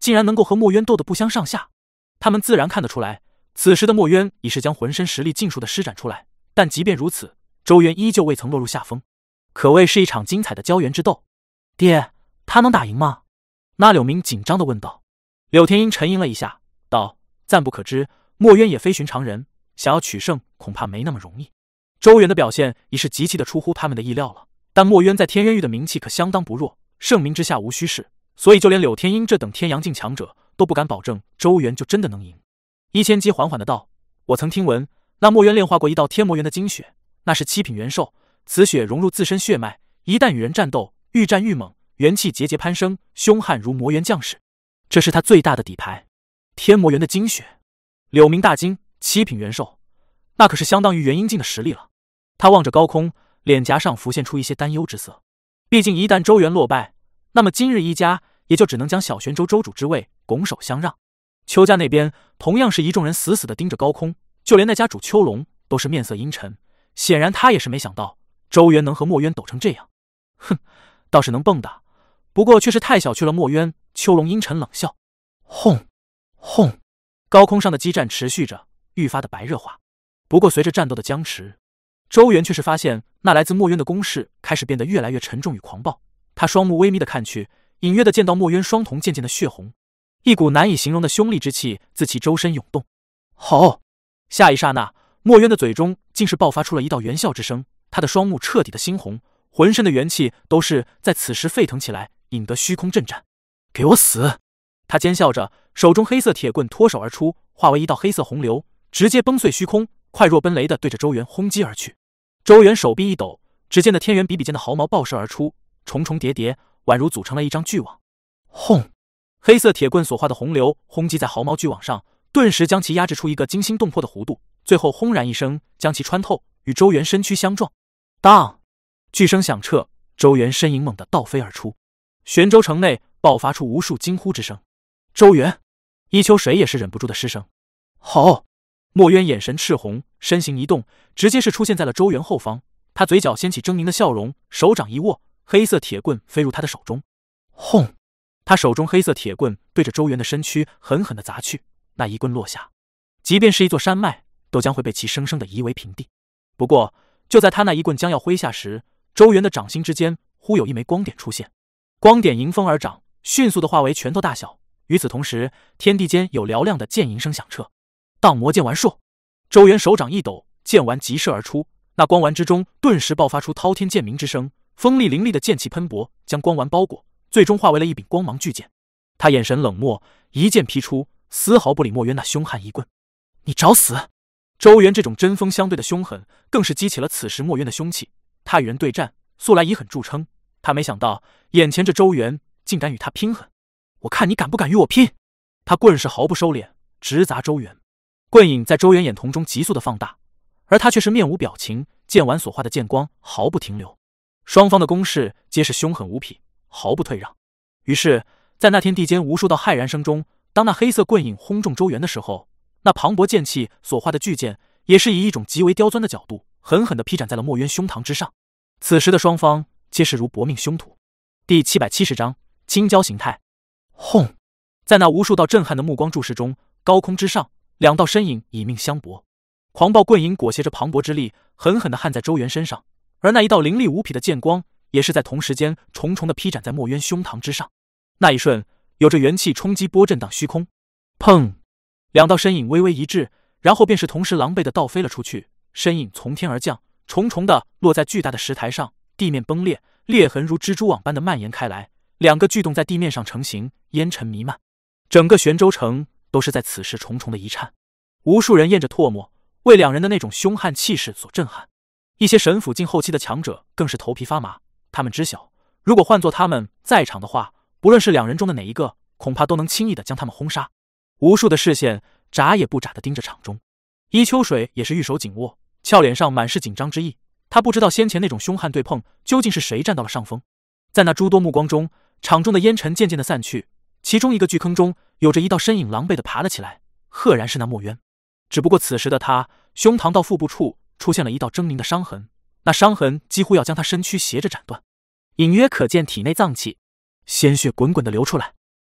竟然能够和墨渊斗得不相上下。他们自然看得出来，此时的墨渊已是将浑身实力尽数的施展出来，但即便如此，周元依旧未曾落入下风，可谓是一场精彩的胶原之斗。爹，他能打赢吗？那柳明紧张地问道。柳天鹰沉吟了一下，道：暂不可知，墨渊也非寻常人，想要取胜恐怕没那么容易。周元的表现已是极其的出乎他们的意料了，但墨渊在天渊域的名气可相当不弱，盛名之下无虚事，所以就连柳天鹰这等天阳境强者都不敢保证周元就真的能赢。一千机缓缓的道：我曾听闻那墨渊炼化过一道天魔元的精血，那是七品元兽，此血融入自身血脉，一旦与人战斗，愈战愈猛，元气节节攀升，凶悍如魔元将士，这是他最大的底牌。天魔元的精血，柳明大惊，七品元兽，那可是相当于元婴境的实力了。他望着高空，脸颊上浮现出一些担忧之色。毕竟一旦周元落败，那么今日一家也就只能将小玄州州主之位拱手相让。邱家那边同样是一众人死死地盯着高空，就连那家主邱龙都是面色阴沉，显然他也是没想到周元能和墨渊斗成这样。哼，倒是能蹦跶，不过却是太小觑了墨渊。邱龙阴沉冷笑，轰轰，高空上的激战持续着，愈发的白热化。不过随着战斗的僵持，周元却是发现那来自墨渊的攻势开始变得越来越沉重与狂暴。他双目微眯的看去，隐约的见到墨渊双瞳渐渐的血红，一股难以形容的凶戾之气自其周身涌动。吼！下一刹那，墨渊的嘴中竟是爆发出了一道元啸之声，他的双目彻底的猩红，浑身的元气都是在此时沸腾起来，引得虚空震颤。给我死！他尖笑着，手中黑色铁棍脱手而出，化为一道黑色洪流，直接崩碎虚空，快若奔雷的对着周元轰击而去。周元手臂一抖，只见的天元比比间的毫毛爆射而出，重重叠叠，宛如组成了一张巨网。轰！黑色铁棍所化的洪流轰击在毫毛巨网上，顿时将其压制出一个惊心动魄的弧度，最后轰然一声将其穿透，与周元身躯相撞。当！巨声响彻，周元身影猛地倒飞而出，玄州城内爆发出无数惊呼之声。周元！伊秋水也是忍不住的失声。好！墨渊眼神赤红，身形一动，直接是出现在了周元后方。他嘴角掀起狰狞的笑容，手掌一握，黑色铁棍飞入他的手中。轰！他手中黑色铁棍对着周元的身躯狠狠地砸去，那一棍落下，即便是一座山脉都将会被其生生地夷为平地。不过就在他那一棍将要挥下时，周元的掌心之间忽有一枚光点出现，光点迎风而长，迅速地化为拳头大小。与此同时，天地间有嘹亮的剑吟声响彻。荡魔剑丸术！周元手掌一抖，剑丸急射而出，那光丸之中顿时爆发出滔天剑鸣之声，锋利凌厉的剑气喷薄，将光丸包裹，最终化为了一柄光芒巨剑。他眼神冷漠，一剑劈出，丝毫不理墨渊那凶悍一棍。你找死！周元这种针锋相对的凶狠，更是激起了此时墨渊的凶气。他与人对战，素来以狠著称，他没想到眼前这周元竟敢与他拼狠。我看你敢不敢与我拼！他棍势毫不收敛，直砸周元。棍影在周元眼瞳中急速的放大，而他却是面无表情，剑丸所化的剑光毫不停留。双方的攻势皆是凶狠无匹，毫不退让。于是在那天地间无数道骇然声中，当那黑色棍影轰中周元的时候，那磅礴剑气所化的巨剑也是以一种极为刁钻的角度狠狠地劈斩在了墨渊胸膛之上。此时的双方皆是如搏命凶徒。第七百七十章青蛟形态。轰！在那无数道震撼的目光注视中，高空之上两道身影以命相搏，狂暴棍影裹挟着磅礴之力，狠狠地焊在周元身上，而那一道凌厉无匹的剑光也是在同时间重重地劈斩在墨渊胸膛之上。那一瞬，有着元气冲击波震荡虚空。砰！两道身影微微一致，然后便是同时狼狈地倒飞了出去，身影从天而降，重重地落在巨大的石台上，地面崩裂，裂痕如蜘蛛网般的蔓延开来，两个巨洞在地面上成型，烟尘弥漫。整个玄州城都是在此时重重的一颤，无数人咽着唾沫，为两人的那种凶悍气势所震撼。一些神府境后期的强者更是头皮发麻，他们知晓，如果换作他们在场的话，不论是两人中的哪一个，恐怕都能轻易的将他们轰杀。无数的视线眨也不眨的盯着场中，伊秋水也是玉手紧握，俏脸上满是紧张之意。他不知道先前那种凶悍对碰究竟是谁占到了上风。在那诸多目光中，场中的烟尘渐渐的散去，其中一个巨坑中有着一道身影狼狈的爬了起来，赫然是那墨渊。只不过此时的他胸膛到腹部处出现了一道狰狞的伤痕，那伤痕几乎要将他身躯斜着斩断，隐约可见体内脏器，鲜血滚滚的流出来。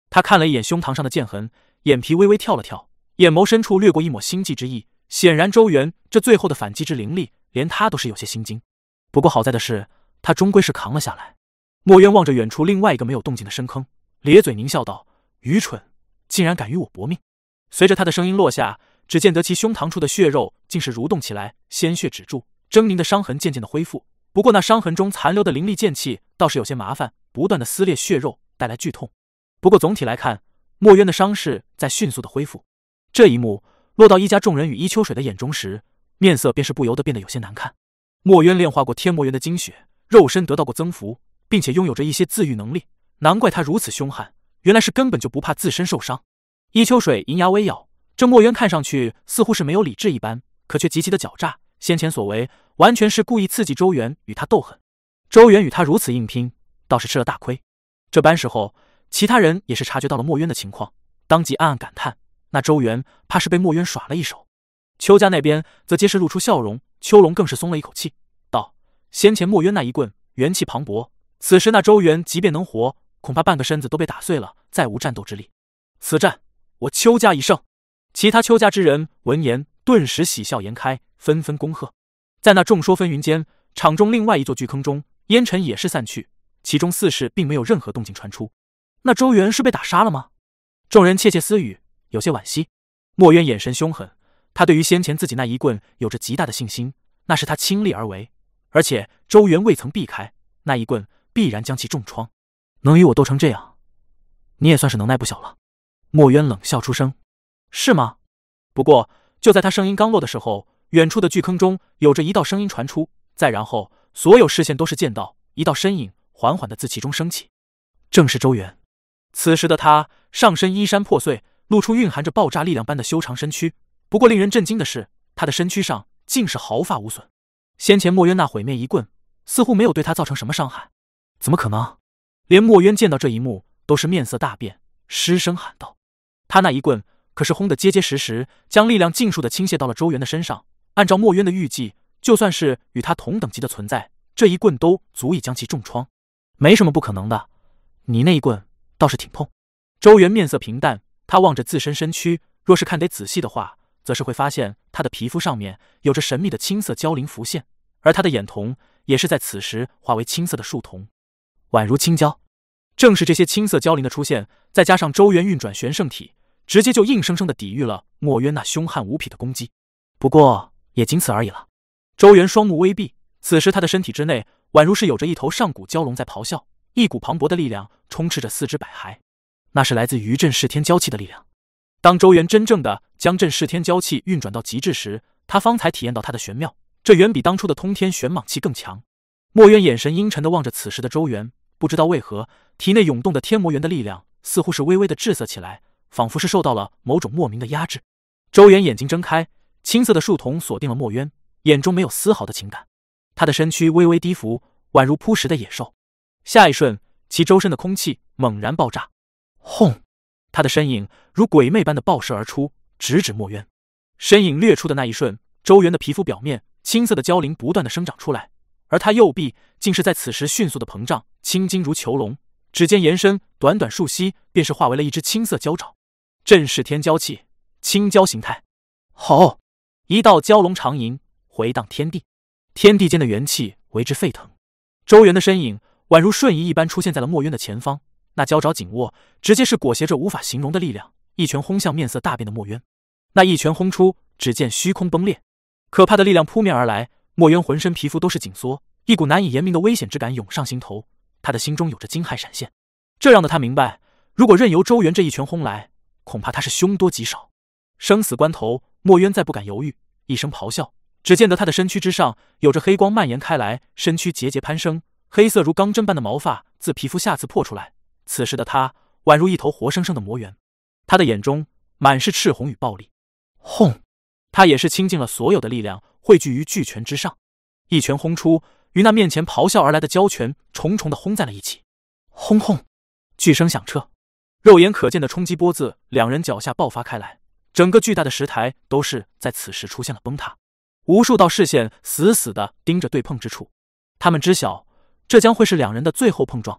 他看了一眼胸膛上的剑痕，眼皮微微跳了跳，眼眸深处掠过一抹心悸之意。显然周元这最后的反击之凌厉，连他都是有些心惊。不过好在的是，他终归是扛了下来。墨渊望着远处另外一个没有动静的深坑，咧嘴狞笑道：“愚蠢，竟然敢与我搏命！”随着他的声音落下，只见得其胸膛处的血肉竟是蠕动起来，鲜血止住，狰狞的伤痕渐渐的恢复。不过那伤痕中残留的凌厉剑气倒是有些麻烦，不断的撕裂血肉，带来剧痛。不过总体来看，墨渊的伤势在迅速的恢复。这一幕落到一家众人与伊秋水的眼中时，面色便是不由得变得有些难看。墨渊炼化过天魔元的精血，肉身得到过增幅，并且拥有着一些自愈能力，难怪他如此凶悍，原来是根本就不怕自身受伤。伊秋水银牙微咬，这墨渊看上去似乎是没有理智一般，可却极其的狡诈，先前所为完全是故意刺激周元与他斗狠。周元与他如此硬拼，倒是吃了大亏。这般时候，其他人也是察觉到了墨渊的情况，当即暗暗感叹，那周元怕是被墨渊耍了一手。邱家那边则皆是露出笑容，邱龙更是松了一口气，道：“先前墨渊那一棍元气磅礴，此时那周元即便能活，恐怕半个身子都被打碎了，再无战斗之力。此战我邱家已胜。”其他邱家之人闻言顿时喜笑颜开，纷纷恭贺。在那众说纷纭间，场中另外一座巨坑中，烟尘也是散去，其中似是并没有任何动静传出。那周元是被打杀了吗？众人窃窃私语，有些惋惜。墨渊眼神凶狠，他对于先前自己那一棍有着极大的信心，那是他倾力而为，而且周元未曾避开，那一棍必然将其重创。能与我斗成这样，你也算是能耐不小了。墨渊冷笑出声：“是吗？”不过就在他声音刚落的时候，远处的巨坑中有着一道声音传出，再然后所有视线都是见到一道身影缓缓地自其中升起，正是周元。此时的他上身衣衫破碎，露出蕴含着爆炸力量般的修长身躯。不过令人震惊的是，他的身躯上竟是毫发无损。先前墨渊那毁灭一棍似乎没有对他造成什么伤害。怎么可能？连墨渊见到这一幕都是面色大变，失声喊道：“他那一棍可是轰得结结实实，将力量尽数的倾泻到了周元的身上。按照墨渊的预计，就算是与他同等级的存在，这一棍都足以将其重创。没什么不可能的，你那一棍倒是挺痛。”周元面色平淡，他望着自身身躯，若是看得仔细的话，则是会发现他的皮肤上面有着神秘的青色胶鳞浮现，而他的眼瞳也是在此时化为青色的树瞳，宛如青胶。正是这些青色胶鳞的出现，再加上周元运转玄圣体，直接就硬生生的抵御了墨渊那凶悍无匹的攻击。不过也仅此而已了。周元双目微闭，此时他的身体之内宛如是有着一头上古蛟龙在咆哮，一股磅礴的力量充斥着四肢百骸，那是来自于震噬天骄气的力量。当周元真正的将震噬天骄气运转到极致时，他方才体验到它的玄妙，这远比当初的通天玄蟒气更强。墨渊眼神阴沉地望着此时的周元，不知道为何体内涌动的天魔元的力量似乎是微微的滞涩起来，仿佛是受到了某种莫名的压制。周元眼睛睁开，青色的树瞳锁定了墨渊，眼中没有丝毫的情感，他的身躯微微低伏，宛如扑食的野兽。下一瞬，其周身的空气猛然爆炸，轰！他的身影如鬼魅般的爆射而出，直指墨渊。身影掠出的那一瞬，周元的皮肤表面青色的胶鳞不断的生长出来，而他右臂竟是在此时迅速的膨胀，青筋如囚笼，指尖延伸，短短数息便是化为了一只青色蛟爪。震噬天骄气，青蛟形态。吼！一道蛟龙长吟回荡天地，天地间的元气为之沸腾。周元的身影宛如瞬移一般出现在了墨渊的前方，那蛟爪紧握，直接是裹挟着无法形容的力量，一拳轰向面色大变的墨渊。那一拳轰出，只见虚空崩裂，可怕的力量扑面而来，墨渊浑身皮肤都是紧缩，一股难以言明的危险之感涌上心头，他的心中有着惊骇闪现。这让得他明白，如果任由周元这一拳轰来，恐怕他是凶多吉少。生死关头，墨渊再不敢犹豫，一声咆哮，只见得他的身躯之上有着黑光蔓延开来，身躯节节攀升，黑色如钢针般的毛发自皮肤下刺破出来。此时的他宛如一头活生生的魔猿，他的眼中满是赤红与暴力。轰！他也是倾尽了所有的力量，汇聚于巨拳之上，一拳轰出，与那面前咆哮而来的蛟拳重重的轰在了一起。轰轰！巨声响彻，肉眼可见的冲击波自两人脚下爆发开来，整个巨大的石台都是在此时出现了崩塌，无数道视线死死地盯着对碰之处。他们知晓，这将会是两人的最后碰撞。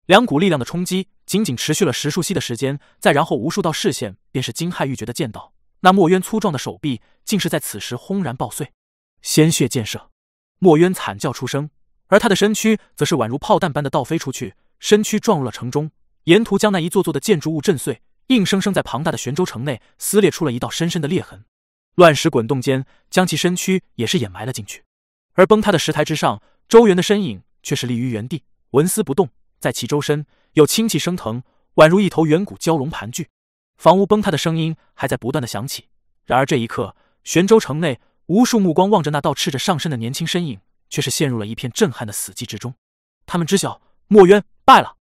两股力量的冲击仅仅持续了十数息的时间，再然后无数道视线便是惊骇欲绝的见到，那墨渊粗壮的手臂竟是在此时轰然爆碎，鲜血溅射。墨渊惨叫出声，而他的身躯则是宛如炮弹般的倒飞出去，身躯撞入了城中，沿途将那一座座的建筑物震碎，硬生生在庞大的玄州城内撕裂出了一道深深的裂痕。乱石滚动间，将其身躯也是掩埋了进去。而崩塌的石台之上，周元的身影却是立于原地，纹丝不动，在其周身有清气升腾，宛如一头远古蛟龙盘踞。房屋崩塌的声音还在不断的响起，然而这一刻，玄州城内无数目光望着那道赤着上身的年轻身影，却是陷入了一片震撼的死寂之中。他们知晓墨渊败了。